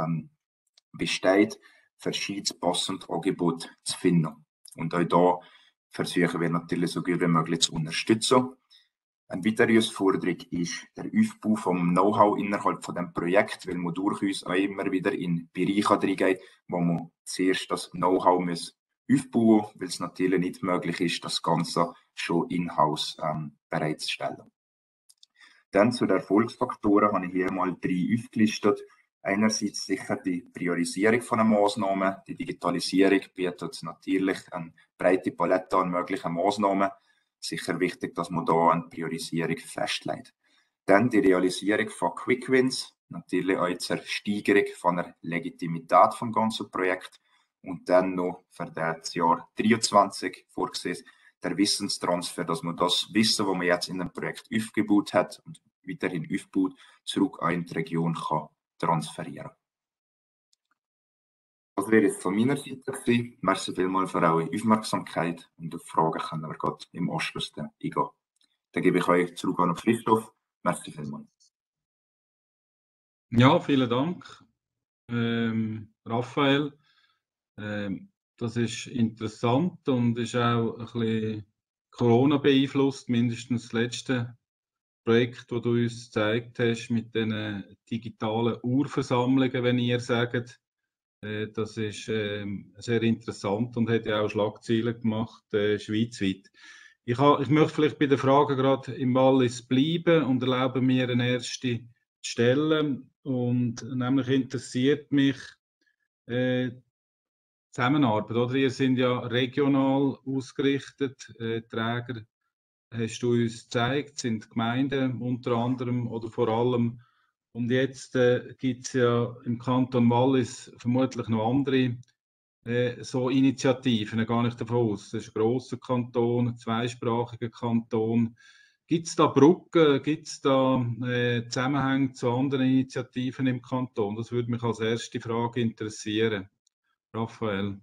besteht, verschiedenes passendes Angebot zu finden. Und auch da versuchen wir natürlich so gut wie möglich zu unterstützen. Eine weitere Herausforderung ist der Aufbau vom Know-how innerhalb von dem Projekt, weil man durchaus auch immer wieder in Bereiche reingeht, wo man zuerst das Know-how aufbauen muss, weil es natürlich nicht möglich ist, das Ganze schon in-house bereitzustellen. Dann zu den Erfolgsfaktoren habe ich hier mal 3 aufgelistet. Einerseits sicher die Priorisierung von den Maßnahmen. Die Digitalisierung bietet natürlich eine breite Palette an möglichen Maßnahmen. Sicher wichtig, dass man da eine Priorisierung festlegt. Dann die Realisierung von Quick Wins, natürlich auch zur Steigerung von der Legitimität vom ganzen Projekt. Und dann noch für das Jahr 2023 vorgesehen, der Wissenstransfer, dass man das Wissen, das man jetzt in dem Projekt aufgebaut hat und weiterhin aufbaut, zurück in die Region kann transferieren. Was Das wäre jetzt von meiner Seite gewesen. Merci vielmals für eure Aufmerksamkeit und auf Fragen können wir gerade im Anschluss eingehen. Dann gebe ich euch zurück an Christoph. Merci vielmals. Ja, vielen Dank, Raphael. Das ist interessant und ist auch ein bisschen Corona beeinflusst, mindestens das letzte Projekt, das du uns gezeigt hast mit den digitalen Urversammlungen, wenn ihr sagt. Das ist sehr interessant und hat ja auch Schlagzeilen gemacht, schweizweit. Ich möchte vielleicht bei den Fragen gerade im Wallis bleiben und erlaube mir eine erste zu stellen. Und nämlich interessiert mich Zusammenarbeit, oder? Ihr seid ja regional ausgerichtet, Träger, hast du uns gezeigt, sind Gemeinden unter anderem oder vor allem. Und jetzt gibt es ja im Kanton Wallis vermutlich noch andere so Initiativen, gar nicht davon aus. Das ist ein grosser Kanton, ein zweisprachiger Kanton. Gibt es da Brücken, gibt es da Zusammenhänge zu anderen Initiativen im Kanton? Das würde mich als erste Frage interessieren. Raphael.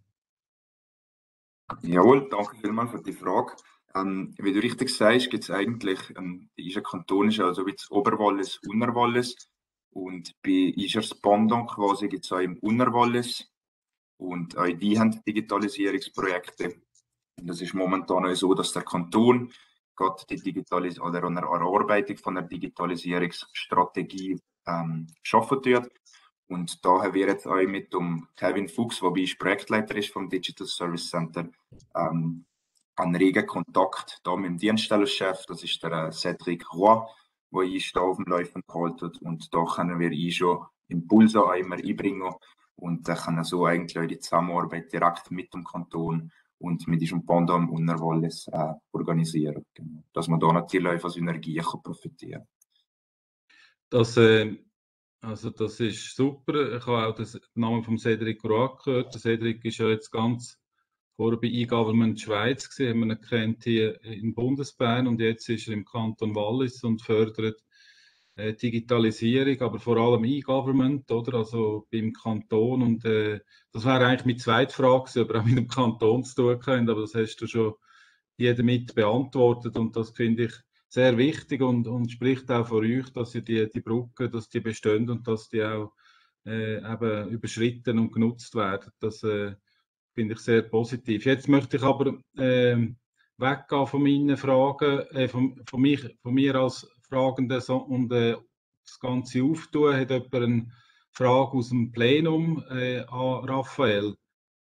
Jawohl, danke vielmals für die Frage. Wie du richtig sagst, gibt es eigentlich, der Kanton ist also wie das Oberwallis, Unterwallis. Und bei Ischers Pendant quasi gibt es auch im Unterwallis. Und auch die haben Digitalisierungsprojekte. Und das ist momentan auch so, dass der Kanton gerade die oder an der Erarbeitung von der Digitalisierungsstrategie arbeiten tut. Und da haben wir jetzt auch mit dem Kevin Fuchs, der bei Projektleiter ist vom Digital Service Center, einen regen Kontakt da mit dem Dienststellerchef, das ist der Cédric Roy, der uns da auf dem Laufen gehalten hat. Und da können wir schon Impulse immer einbringen und können so eigentlich auch die Zusammenarbeit direkt mit dem Kanton und mit diesem Pendant im Unterwallis organisieren. Genau. Dass man da natürlich von Synergien profitieren kann. Also das ist super. Ich habe auch den Namen von Cédric Roy gehört. Der Cédric ist ja jetzt ganz vorher bei eGovernment Schweiz gewesen, haben wir ihn kennt hier in Bundesbern und jetzt ist er im Kanton Wallis und fördert Digitalisierung, aber vor allem eGovernment, oder? Also beim Kanton. Und das wäre eigentlich meine zweite Frage, ob er auch mit dem Kanton zu tun hat, aber das hast du schon hier damit beantwortet und das finde ich sehr wichtig und spricht auch für euch, dass ihr die Brücken, dass die bestehen und dass die auch eben überschritten und genutzt werden. Das finde ich sehr positiv. Jetzt möchte ich aber weggehen von meinen Fragen, von mir als Fragender und das Ganze auftun. Hat jemand eine Frage aus dem Plenum an Raphael?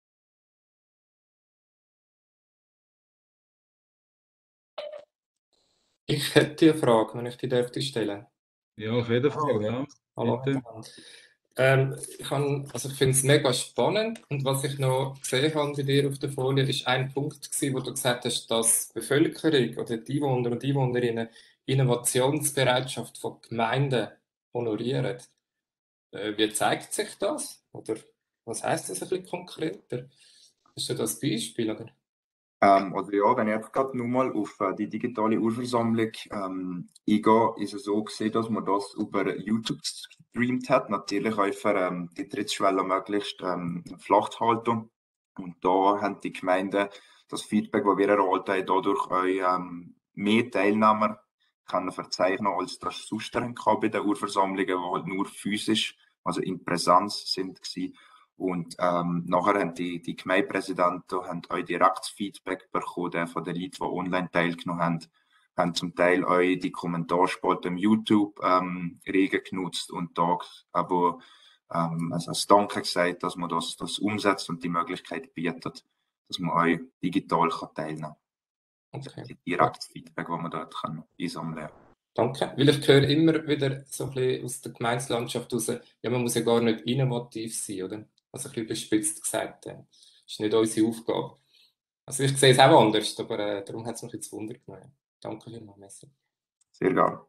Ich hätte eine Frage, wenn ich die dürfte stellen. Ja, auf jeden Fall, ja. Hallo. Bitte. Ich finde es mega spannend und was ich noch gesehen habe bei dir auf der Folie, ist ein Punkt gewesen, wo du gesagt hast, dass die Bevölkerung oder die Einwohner und Einwohnerinnen Innovationsbereitschaft von Gemeinden honorieren. Wie zeigt sich das? Oder was heisst das ein bisschen konkreter? Hast du das Beispiel? Oder? Also ja, wenn ich jetzt gerade nochmal auf die digitale Urversammlung eingehe, ist es so gewesen, dass man das über YouTube gestreamt hat. Natürlich auch für die Trittsschwelle möglichst flach zu halten. Und da haben die Gemeinden das Feedback, das wir erhalten haben, dadurch auch mehr Teilnehmer können verzeichnen, als das sonst bei den Urversammlungen, die halt nur physisch, also in Präsenz sind gewesen. Und nachher haben die Gemeindepräsidenten auch direkt Feedback bekommen von den Leuten, die online teilgenommen haben zum Teil auch die Kommentarspalte im YouTube regen genutzt und da aber also als Danke gesagt, dass man das umsetzt und die Möglichkeit bietet, dass man auch digital teilnehmen kann. Okay. Das ist direkt Feedback, das man dort einsammeln kann. Danke. Weil ich höre immer wieder so ein bisschen aus der Gemeindelandschaft raus, ja, man muss ja gar nicht innovativ sein, oder? Also ein bisschen überspitzt gesagt. Das ist nicht unsere Aufgabe. Also ich sehe es auch anders, aber darum hat es mich jetzt Wunder genommen. Danke vielmals. Sehr gerne.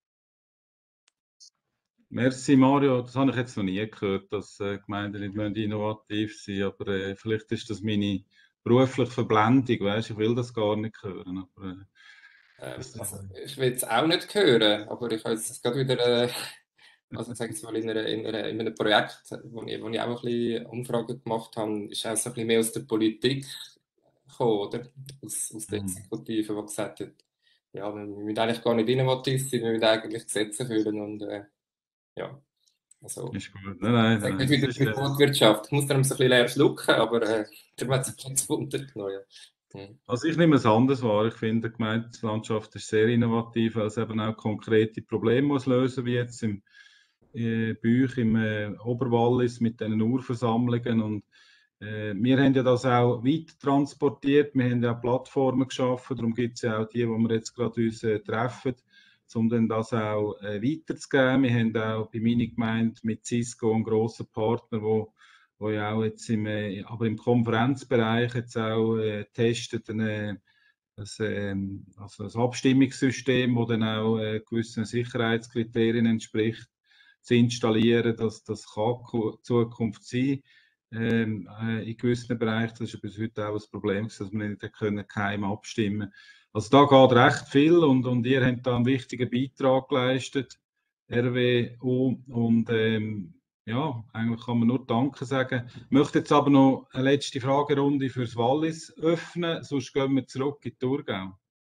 Merci Mario, das habe ich jetzt noch nie gehört, dass Gemeinden nicht innovativ sein müssen, aber vielleicht ist das meine berufliche Verblendung, weißt? Ich will das gar nicht hören. Aber, ich will es auch nicht hören, aber ich habe jetzt gerade wieder Also sage ich mal, in einem Projekt, wo ich auch ein bisschen Umfragen gemacht habe, ist auch so ein bisschen mehr aus der Politik gekommen, oder? Aus der Exekutive, die gesagt hat, ja, wir müssen eigentlich gar nicht innovativ sein, wir müssen eigentlich Gesetze erfüllen und ja, also Ist gut. Nein, sag nein. nicht wieder die Quotwirtschaft. Ich muss dann so ein bisschen leer schlucken, aber der hat sich jetzt runtergenommen. Ja. Also ich nehme es anders wahr. Ich finde, die Gemeindelandschaft ist sehr innovativ, weil es eben auch konkrete Probleme muss lösen, wie jetzt im Büch im Oberwallis mit den Urversammlungen. Und wir haben ja das auch weit transportiert. Wir haben ja auch Plattformen geschaffen. Darum gibt es ja auch die, wo wir jetzt gerade uns treffen, um dann das auch weiterzugeben. Wir haben auch bei meiner Gemeinde mit Cisco einen grossen Partner, wo ja auch jetzt aber im Konferenzbereich jetzt auch testet, also ein Abstimmungssystem, das dann auch gewissen Sicherheitskriterien entspricht, zu installieren. Das kann Zukunft sein. In gewissen Bereichen, das ist bis heute auch ein Problem, dass wir nicht geheim abstimmen können. Also da geht recht viel und ihr habt da einen wichtigen Beitrag geleistet, RWO, und ja, eigentlich kann man nur Danke sagen. Ich möchte jetzt aber noch eine letzte Fragerunde fürs Wallis öffnen, sonst gehen wir zurück in die Thurgau.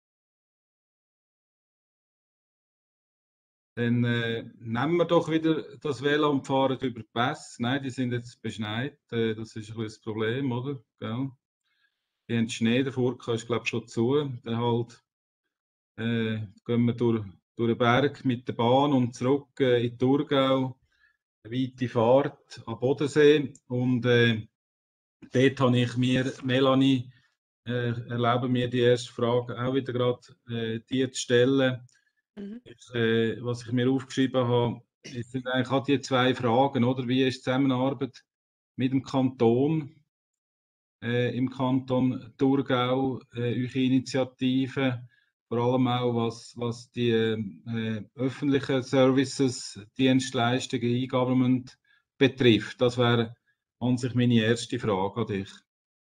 Dann nehmen wir doch wieder das Velo und fahren über die Pässe. Nein, die sind jetzt beschneit. Das ist ein bisschen das Problem, oder? Gell? Die haben Schnee, der Furka ist, glaube ich, schon zu. Dann halt, gehen wir durch den Berg mit der Bahn und zurück in die Thurgau. Eine weite Fahrt am Bodensee. Und dort habe ich mir, Melanie, erlaube mir die erste Frage auch wieder gerade dir zu stellen. Was ich mir aufgeschrieben habe, sind eigentlich auch die zwei Fragen, oder? Wie ist die Zusammenarbeit mit dem Kanton, im Kanton Thurgau, eure Initiative, vor allem auch was die öffentlichen Services, Dienstleistungen, E-Government betrifft? Das wäre an sich meine erste Frage an dich.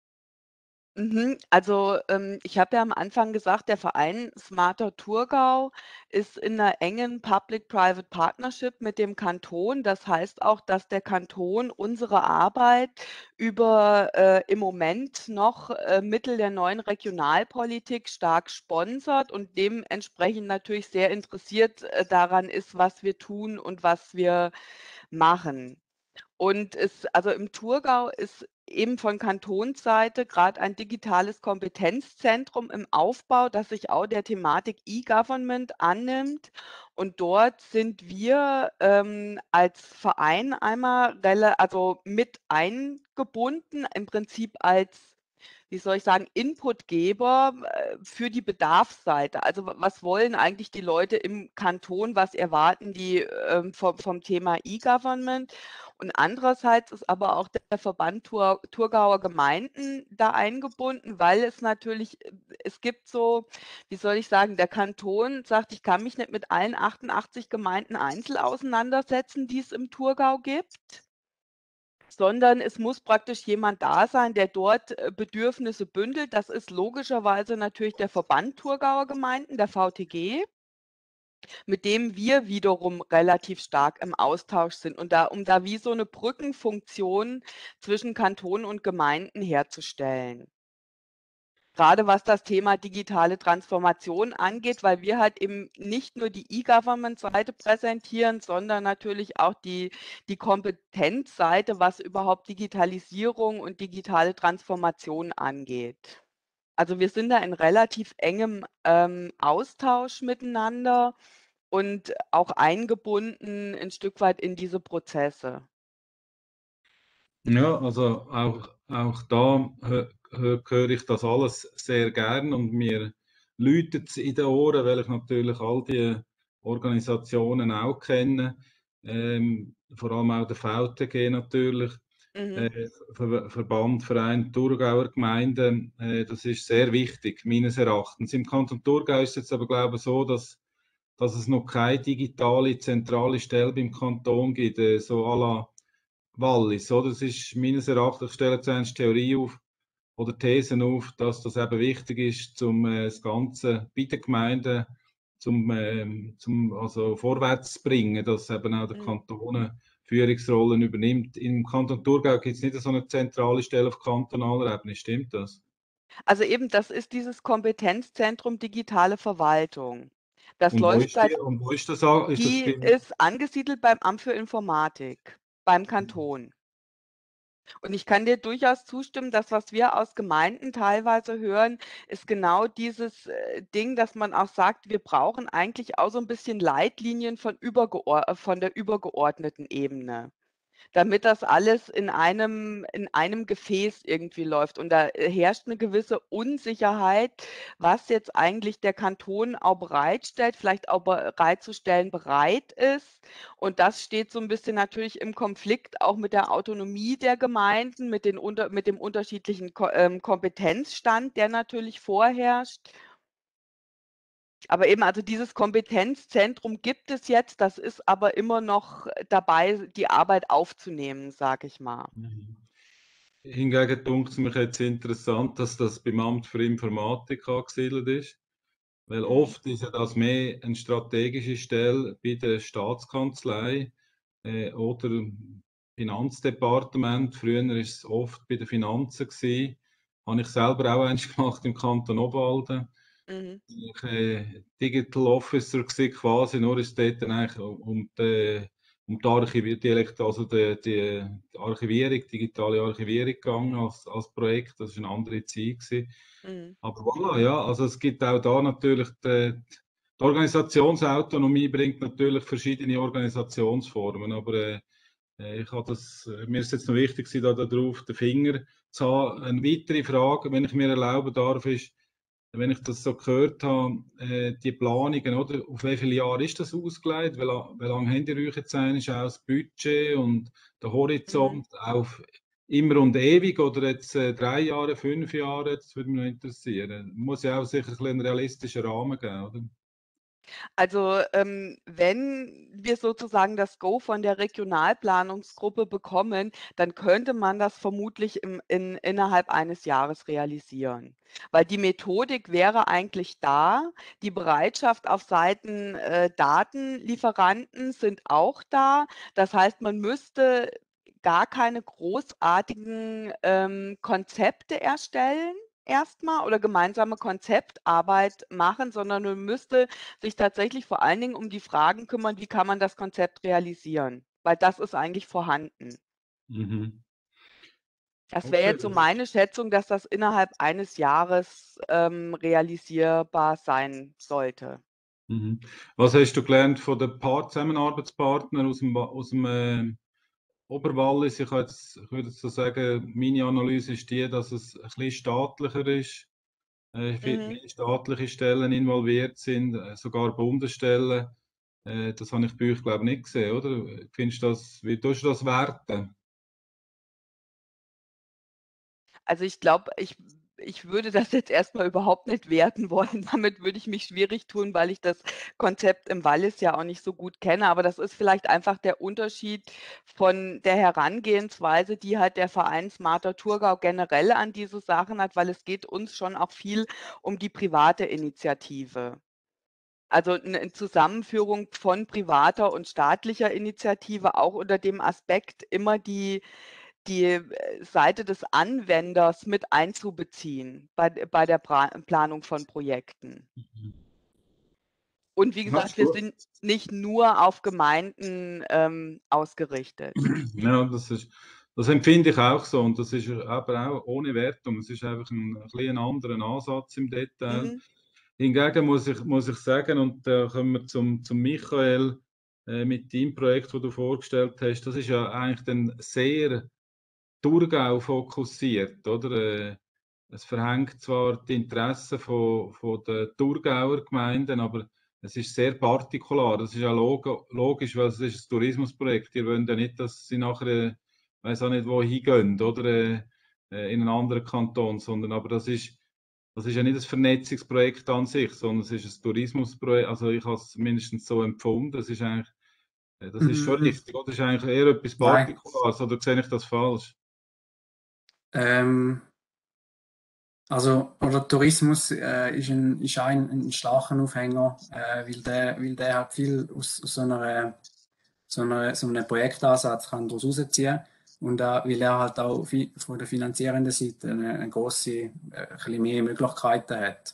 Also, ich habe ja am Anfang gesagt, der Verein Smarter Thurgau ist in einer engen Public-Private Partnership mit dem Kanton. Das heißt auch, dass der Kanton unsere Arbeit über im Moment noch Mittel der neuen Regionalpolitik stark sponsert und dementsprechend natürlich sehr interessiert daran ist, was wir tun und was wir machen. Und also im Thurgau ist eben von Kantonsseite gerade ein digitales Kompetenzzentrum im Aufbau, das sich auch der Thematik E-Government annimmt. Und dort sind wir als Verein einmal also mit eingebunden, im Prinzip als, wie soll ich sagen, Inputgeber für die Bedarfsseite. Also was wollen eigentlich die Leute im Kanton, was erwarten die vom Thema E-Government? Und andererseits ist aber auch der Verband Thurgauer Gemeinden da eingebunden, weil es natürlich, es gibt so, wie soll ich sagen, der Kanton sagt, ich kann mich nicht mit allen 88 Gemeinden einzeln auseinandersetzen, die es im Thurgau gibt, sondern es muss praktisch jemand da sein, der dort Bedürfnisse bündelt. Das ist logischerweise natürlich der Verband Thurgauer Gemeinden, der VTG, mit dem wir wiederum relativ stark im Austausch sind und um da wie so eine Brückenfunktion zwischen Kanton und Gemeinden herzustellen. Gerade was das Thema digitale Transformation angeht, weil wir halt eben nicht nur die E-Government-Seite präsentieren, sondern natürlich auch die Kompetenzseite, was überhaupt Digitalisierung und digitale Transformation angeht. Also wir sind da in relativ engem Austausch miteinander und auch eingebunden ein Stück weit in diese Prozesse. Ja, also auch da höre ich das alles sehr gern und mir läutet es in den Ohren, weil ich natürlich all die Organisationen auch kenne, vor allem auch der VTG natürlich, Verband, Verein Thurgauer Gemeinden, das ist sehr wichtig, meines Erachtens. Im Kanton Thurgau ist es jetzt aber, glaube ich, so, dass es noch keine digitale zentrale Stelle beim Kanton gibt, so à la Wallis, oder? Das ist meines Erachtens, ich stelle zuerst Theorie auf oder Thesen auf, dass das eben wichtig ist, um das Ganze bei den Gemeinden also vorwärts zu bringen, dass eben auch der Kanton eine Führungsrolle übernimmt. Im Kanton Thurgau gibt es nicht so eine zentrale Stelle auf kantonaler Ebene, stimmt das? Also eben, das ist dieses Kompetenzzentrum digitale Verwaltung. Das Und wo läuft ist die? Und wo ist das? Ist das die ist angesiedelt beim Amt für Informatik, beim Kanton. Und ich kann dir durchaus zustimmen, dass was wir aus Gemeinden teilweise hören, ist genau dieses Ding, dass man auch sagt, wir brauchen eigentlich auch so ein bisschen Leitlinien von der übergeordneten Ebene, damit das alles in einem Gefäß irgendwie läuft. Und da herrscht eine gewisse Unsicherheit, was jetzt eigentlich der Kanton auch bereitstellt, vielleicht auch bereitzustellen bereit ist. Und das steht so ein bisschen natürlich im Konflikt auch mit der Autonomie der Gemeinden, mit dem unterschiedlichen Kompetenzstand, der natürlich vorherrscht. Aber eben, also dieses Kompetenzzentrum gibt es jetzt, das ist aber immer noch dabei, die Arbeit aufzunehmen, sage ich mal. Hingegen dunkt es mich jetzt interessant, dass das beim Amt für Informatik angesiedelt ist, weil oft ist ja das mehr eine strategische Stelle bei der Staatskanzlei oder Finanzdepartement. Früher war es oft bei den Finanzen gewesen. Habe ich selber auch eins gemacht im Kanton Obwalden. Ich Digital Officer gewesen, quasi, nur ist dort dann eigentlich um die Archivierung, digitale Archivierung gegangen als Projekt. Das war eine andere Zeit gewesen. Aber voilà, ja, also es gibt auch da natürlich die Organisationsautonomie bringt natürlich verschiedene Organisationsformen, aber mir ist jetzt noch wichtig, da drauf den Finger zu haben. Eine weitere Frage, wenn ich mir erlauben darf, ist, wenn ich das so gehört habe, die Planungen, oder? Auf wie viele Jahre ist das ausgelegt? Wie lange haben die euch jetzt eigentlich auch das Budget und der Horizont auf immer und ewig oder jetzt 3 Jahre, 5 Jahre? Das würde mich noch interessieren. Muss ja auch sicher ein bisschen einen realistischen Rahmen geben, oder? Also wenn wir sozusagen das Go von der Regionalplanungsgruppe bekommen, dann könnte man das vermutlich innerhalb eines Jahres realisieren. Weil die Methodik wäre eigentlich da, die Bereitschaft auf Seiten Datenlieferanten sind auch da. Das heißt, man müsste gar keine großartigen Konzepte erstellen erstmal oder gemeinsame Konzeptarbeit machen, sondern man müsste sich tatsächlich vor allen Dingen um die Fragen kümmern, wie kann man das Konzept realisieren? Weil das ist eigentlich vorhanden. Das wäre jetzt so meine Schätzung, dass das innerhalb eines Jahres realisierbar sein sollte. Was hast du gelernt von den Zusammenarbeitspartnern aus dem Oberwallis? Ich würde so sagen, meine Analyse ist die, dass es ein bisschen staatlicher ist, viele staatliche Stellen involviert sind, sogar Bundesstellen. Das habe ich bei euch, glaube ich, nicht gesehen, oder? Wie tust du das werten? Also ich glaube, ich würde das jetzt erstmal überhaupt nicht werten wollen. Damit würde ich mich schwierig tun, weil ich das Konzept im Wallis ja auch nicht so gut kenne. Aber das ist vielleicht einfach der Unterschied von der Herangehensweise, die halt der Verein Smarter Thurgau generell an diese Sachen hat, weil es geht uns schon auch viel um die private Initiative. Also eine Zusammenführung von privater und staatlicher Initiative, auch unter dem Aspekt, immer die Seite des Anwenders mit einzubeziehen bei der Planung von Projekten. Und wie gesagt, wir sind nicht nur auf Gemeinden ausgerichtet. Ja, das empfinde ich auch so und das ist aber auch ohne Wertung. Es ist einfach ein bisschen anderer Ansatz im Detail. Hingegen muss ich sagen, und da kommen wir zum Michael mit dem Projekt, das du vorgestellt hast, das ist ja eigentlich dann sehr Thurgau fokussiert, oder? Es verhängt zwar die Interessen von den Thurgauer Gemeinden, aber es ist sehr partikular. Das ist ja logisch, weil es ist ein Tourismusprojekt. Ihr wollt ja nicht, dass sie nachher, weiß auch nicht, wo hingehen, oder in einen anderen Kanton, sondern aber das ist ja nicht ein Vernetzungsprojekt an sich, sondern es ist ein Tourismusprojekt. Also ich habe es mindestens so empfunden. Das ist eigentlich, das ist schon richtig, oder? Das ist eigentlich eher etwas Partikulares, oder sehe ich das falsch? Also, oder Tourismus ist auch ein starker Aufhänger, weil der halt viel aus so einem Projektansatz kann daraus rausziehen und weil er halt auch von der finanzierenden Seite eine grosse, ein bisschen mehr Möglichkeiten hat.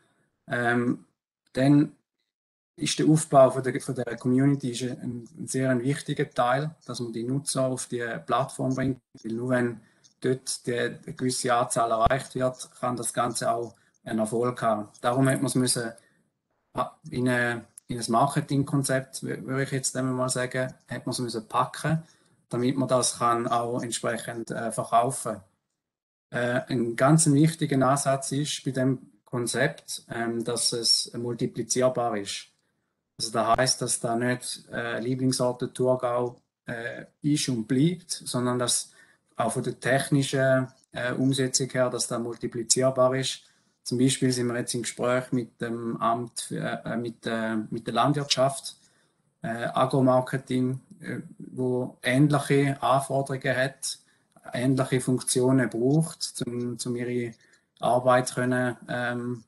Dann ist der Aufbau von der Community ist ein sehr wichtiger Teil, dass man die Nutzer auf die Plattform bringt, weil nur wenn dort eine gewisse Anzahl erreicht wird, kann das Ganze auch einen Erfolg haben. Darum hat man es müssen in ein Marketingkonzept, würde ich jetzt einmal sagen, hat man es müssen packen, damit man das kann auch entsprechend verkaufen. Ein ganz wichtiger Ansatz ist bei dem Konzept, dass es multiplizierbar ist. Also das heißt, dass da nicht Lieblingsort der Thurgau ist und bleibt, sondern dass auch von der technischen Umsetzung her, dass da multiplizierbar ist. Zum Beispiel sind wir jetzt im Gespräch mit dem Amt, mit der Landwirtschaft, Agromarketing, wo ähnliche Anforderungen hat, ähnliche Funktionen braucht, um ihre Arbeit können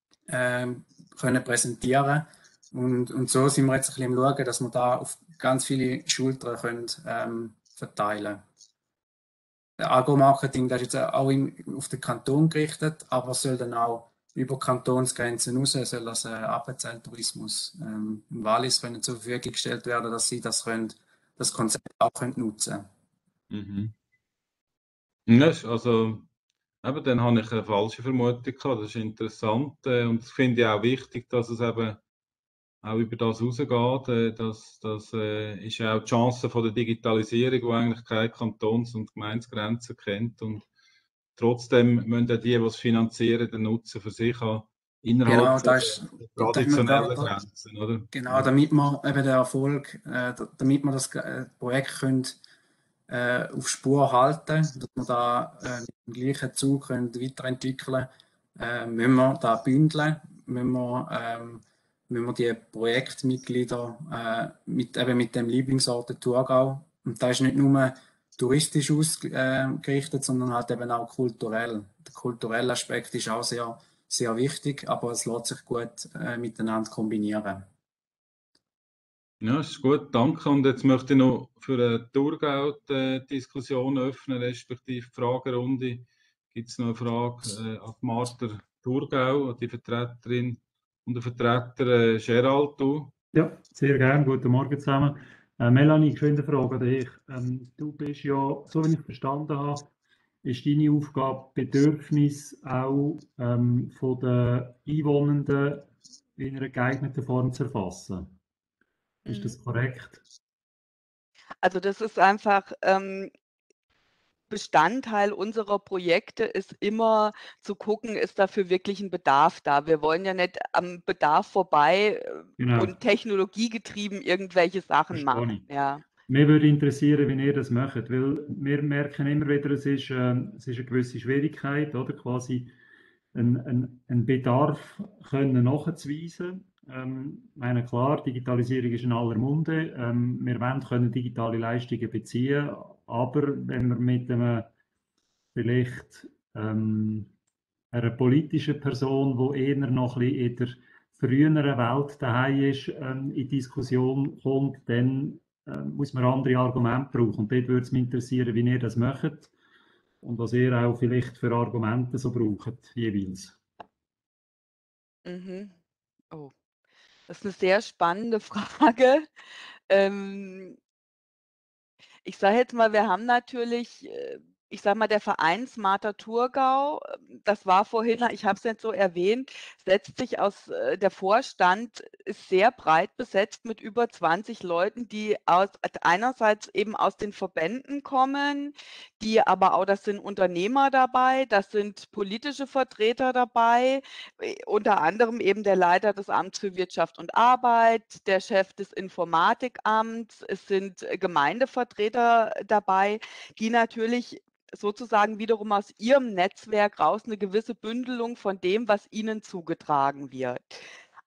präsentieren. Und so sind wir jetzt ein bisschen am Schauen, dass wir da auf ganz viele Schultern können, verteilen können. Der Agromarketing, das ist jetzt auch auf den Kanton gerichtet, aber soll dann auch über Kantonsgrenzen raus, soll das Appenzellertourismus im Wallis können zur Verfügung gestellt werden, dass sie das Konzept auch nutzen können. Mhm. Ja, also, eben, dann habe ich eine falsche Vermutung gehabt. Das ist interessant und das finde ich auch wichtig, dass es eben auch über das rausgeht. Das ist ja auch die Chance von der Digitalisierung, die eigentlich keine Kantons- und Gemeindegrenzen kennt. Und trotzdem müssen auch die es finanzieren, den Nutzen für sich haben, innerhalb der traditionellen Grenzen. Oder? Genau, damit man eben den Erfolg, damit man das Projekt auf Spur halten, dass wir da mit dem gleichen Zug weiterentwickeln können, müssen wir da bündeln, müssen wir die Projektmitglieder mit dem Lieblingsort der Thurgau, und da ist nicht nur touristisch ausgerichtet, sondern halt eben auch kulturell. Der kulturelle Aspekt ist auch sehr, sehr wichtig, aber es lässt sich gut miteinander kombinieren. Ja, ist gut, danke. Und jetzt möchte ich noch für eine Thurgau die Diskussion öffnen, respektive die Fragerunde. Gibt es noch eine Frage an Martha Thurgau, an die Vertreterin und den Vertreter Gerald? Du? Ja, sehr gerne. Guten Morgen zusammen. Melanie, ich finde eine Frage an dich. Du bist ja, so wie ich verstanden habe, ist deine Aufgabe, Bedürfnisse auch von den Einwohnenden in einer geeigneten Form zu erfassen. Ist das korrekt? Also das ist einfach Bestandteil unserer Projekte ist immer zu gucken, ist dafür wirklich ein Bedarf da. Wir wollen ja nicht am Bedarf vorbei Genau. und technologiegetrieben irgendwelche Sachen machen. Ja. Mich würde interessieren, wie ihr das macht, weil wir merken immer wieder, es ist eine gewisse Schwierigkeit, oder quasi einen Bedarf können nachzuweisen. Meine klar, Digitalisierung ist in aller Munde. Wir wollen können digitale Leistungen beziehen, aber wenn wir mit einem vielleicht einer politischen Person, die eher noch ein bisschen in der früheren Welt daheim ist, in Diskussion kommt, dann muss man andere Argumente brauchen. Und dort würde es mich interessieren, wie ihr das macht und was ihr auch vielleicht für Argumente so braucht, jeweils. Mhm. Oh, das ist eine sehr spannende Frage. Ich sage jetzt mal, wir haben natürlich, ich sage mal, der Verein Smarter Thurgau, das war vorhin, ich habe es nicht so erwähnt, setzt sich aus, der Vorstand ist sehr breit besetzt mit über 20 Leuten, die einerseits eben aus den Verbänden kommen, die aber auch, das sind Unternehmer dabei, das sind politische Vertreter dabei, unter anderem eben der Leiter des Amts für Wirtschaft und Arbeit, der Chef des Informatikamts, es sind Gemeindevertreter dabei, die natürlich sozusagen wiederum aus ihrem Netzwerk raus eine gewisse Bündelung von dem, was ihnen zugetragen wird.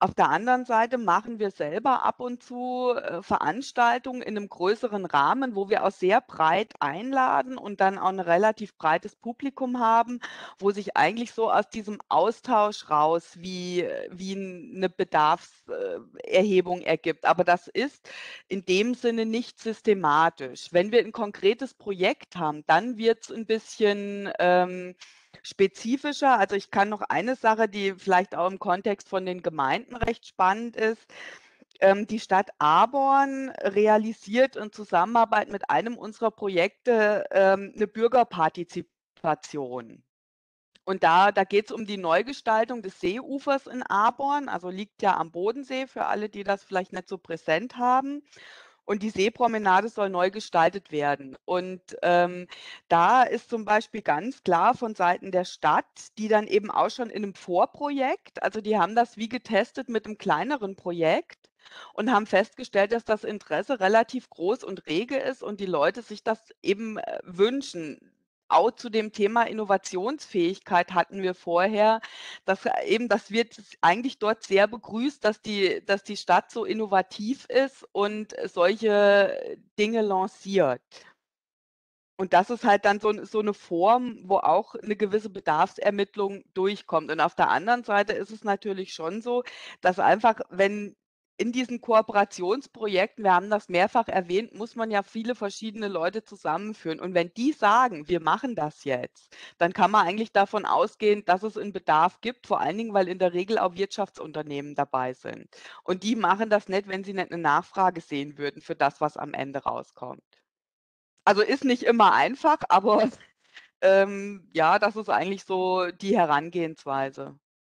Auf der anderen Seite machen wir selber ab und zu Veranstaltungen in einem größeren Rahmen, wo wir auch sehr breit einladen und dann auch ein relativ breites Publikum haben, wo sich eigentlich so aus diesem Austausch raus wie eine Bedarfserhebung ergibt. Aber das ist in dem Sinne nicht systematisch. Wenn wir ein konkretes Projekt haben, dann wird es ein bisschen spezifischer. Also ich kann noch eine Sache, die vielleicht auch im Kontext von den Gemeinden recht spannend ist. Die Stadt Aborn realisiert in Zusammenarbeit mit einem unserer Projekte eine Bürgerpartizipation. Und da geht es um die Neugestaltung des Seeufers in Aborn, also liegt ja am Bodensee, für alle, die das vielleicht nicht so präsent haben. Und die Seepromenade soll neu gestaltet werden. Und da ist zum Beispiel ganz klar von Seiten der Stadt, die dann eben auch schon in einem Vorprojekt, also die haben das wie getestet mit einem kleineren Projekt und haben festgestellt, dass das Interesse relativ groß und rege ist und die Leute sich das eben wünschen. Auch zu dem Thema Innovationsfähigkeit hatten wir vorher, dass eben, das wird eigentlich dort sehr begrüßt, dass die Stadt so innovativ ist und solche Dinge lanciert. Und das ist halt dann so eine Form, wo auch eine gewisse Bedarfsermittlung durchkommt. Und auf der anderen Seite ist es natürlich schon so, dass einfach, wenn in diesen Kooperationsprojekten, wir haben das mehrfach erwähnt, muss man ja viele verschiedene Leute zusammenführen. Und wenn die sagen, wir machen das jetzt, dann kann man eigentlich davon ausgehen, dass es einen Bedarf gibt, vor allen Dingen, weil in der Regel auch Wirtschaftsunternehmen dabei sind. Und die machen das nicht, wenn sie nicht eine Nachfrage sehen würden für das, was am Ende rauskommt. Also ist nicht immer einfach, aber ja, das ist eigentlich so die Herangehensweise.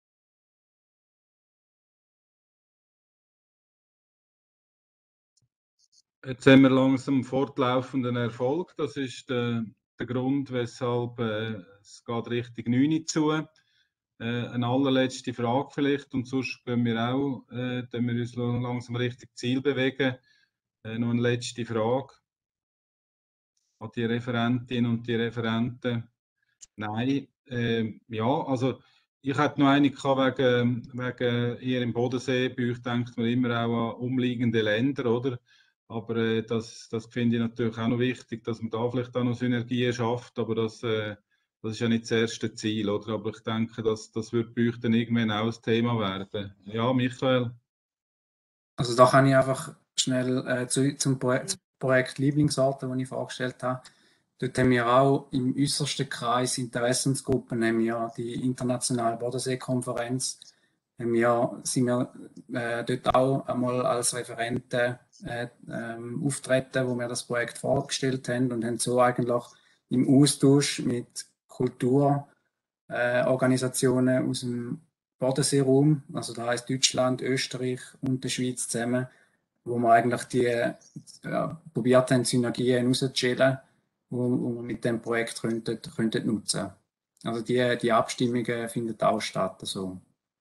Jetzt haben wir langsam fortlaufenden Erfolg. Das ist der Grund, weshalb es geht Richtung 9 zu. Eine allerletzte Frage vielleicht, und sonst können wir auch, wenn wir uns langsam Richtung Ziel bewegen. Noch eine letzte Frage an die Referentinnen und die Referenten. Nein, ja, also ich hätte noch eine gehabt wegen ihr im Bodensee. Bei euch denkt man immer auch an umliegende Länder, oder? Aber das finde ich natürlich auch noch wichtig, dass man da vielleicht auch noch Synergien schafft. Aber das ist ja nicht das erste Ziel, oder? Aber ich denke, das wird bei euch dann irgendwann auch ein Thema werden. Ja, Michael? Also da kann ich einfach schnell zum Projekt Lieblingsorte, das ich vorgestellt habe. Dort haben wir auch im äußersten Kreis Interessensgruppen, haben wir die internationale Bodensee-Konferenz. Sind wir dort auch einmal als Referenten auftreten, wo wir das Projekt vorgestellt haben und haben so eigentlich im Austausch mit Kulturorganisationen aus dem Bodenseeraum, also da heißt Deutschland, Österreich und der Schweiz zusammen, wo wir eigentlich die probiert haben, Synergien rauszuschälen, wo wir mit dem Projekt könnten nutzen. Also die Abstimmungen finden auch statt. Also.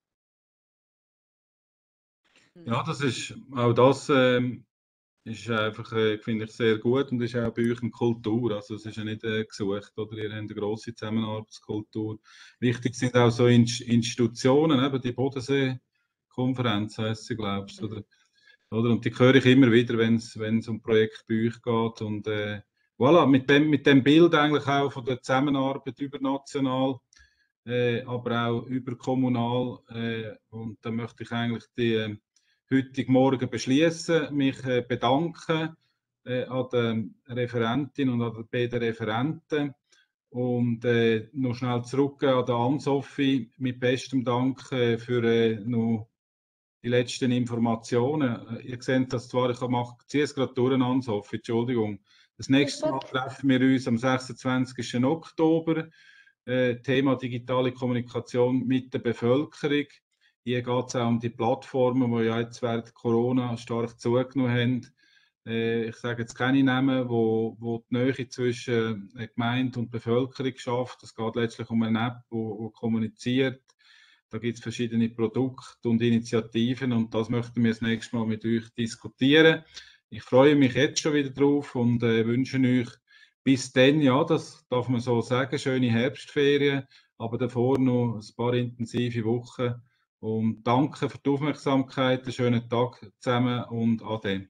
Ja, das ist auch das ist einfach, finde ich, sehr gut und ist auch bei euch eine Kultur. Also es ist ja nicht gesucht, oder? Ihr habt eine grosse Zusammenarbeitskultur. Wichtig sind auch so Institutionen, eben die Bodensee-Konferenz heisst sie, glaubst du, oder? Und die höre ich immer wieder, wenn es um Projekte bei euch geht. Und voilà, mit dem Bild eigentlich auch von der Zusammenarbeit übernational, aber auch überkommunal. Und da möchte ich eigentlich die heutige Morgen beschließen, mich bedanken an den Referentinnen und an den beiden Referenten und noch schnell zurück an den Ann-Sophie mit bestem Dank für noch die letzten Informationen. Ihr seht das zwar, ich ziehe es gerade durch, Ann-Sophie, Entschuldigung. Das nächste Mal treffen wir uns am 26. Oktober. Thema digitale Kommunikation mit der Bevölkerung. Hier geht es auch um die Plattformen, die ja jetzt während Corona stark zugenommen haben. Ich sage jetzt keine Namen, wo die Nähe zwischen Gemeinde und Bevölkerung schafft. Es geht letztlich um eine App, die kommuniziert. Da gibt es verschiedene Produkte und Initiativen und das möchten wir das nächste Mal mit euch diskutieren. Ich freue mich jetzt schon wieder drauf und wünsche euch bis dann, ja, das darf man so sagen, schöne Herbstferien, aber davor noch ein paar intensive Wochen. Und danke für die Aufmerksamkeit, einen schönen Tag zusammen und ade.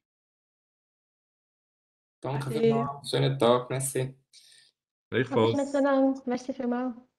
Danke Ade. vielmals. Schönen Tag, merci. Danke Gleichfalls. miteinander. Merci vielmals.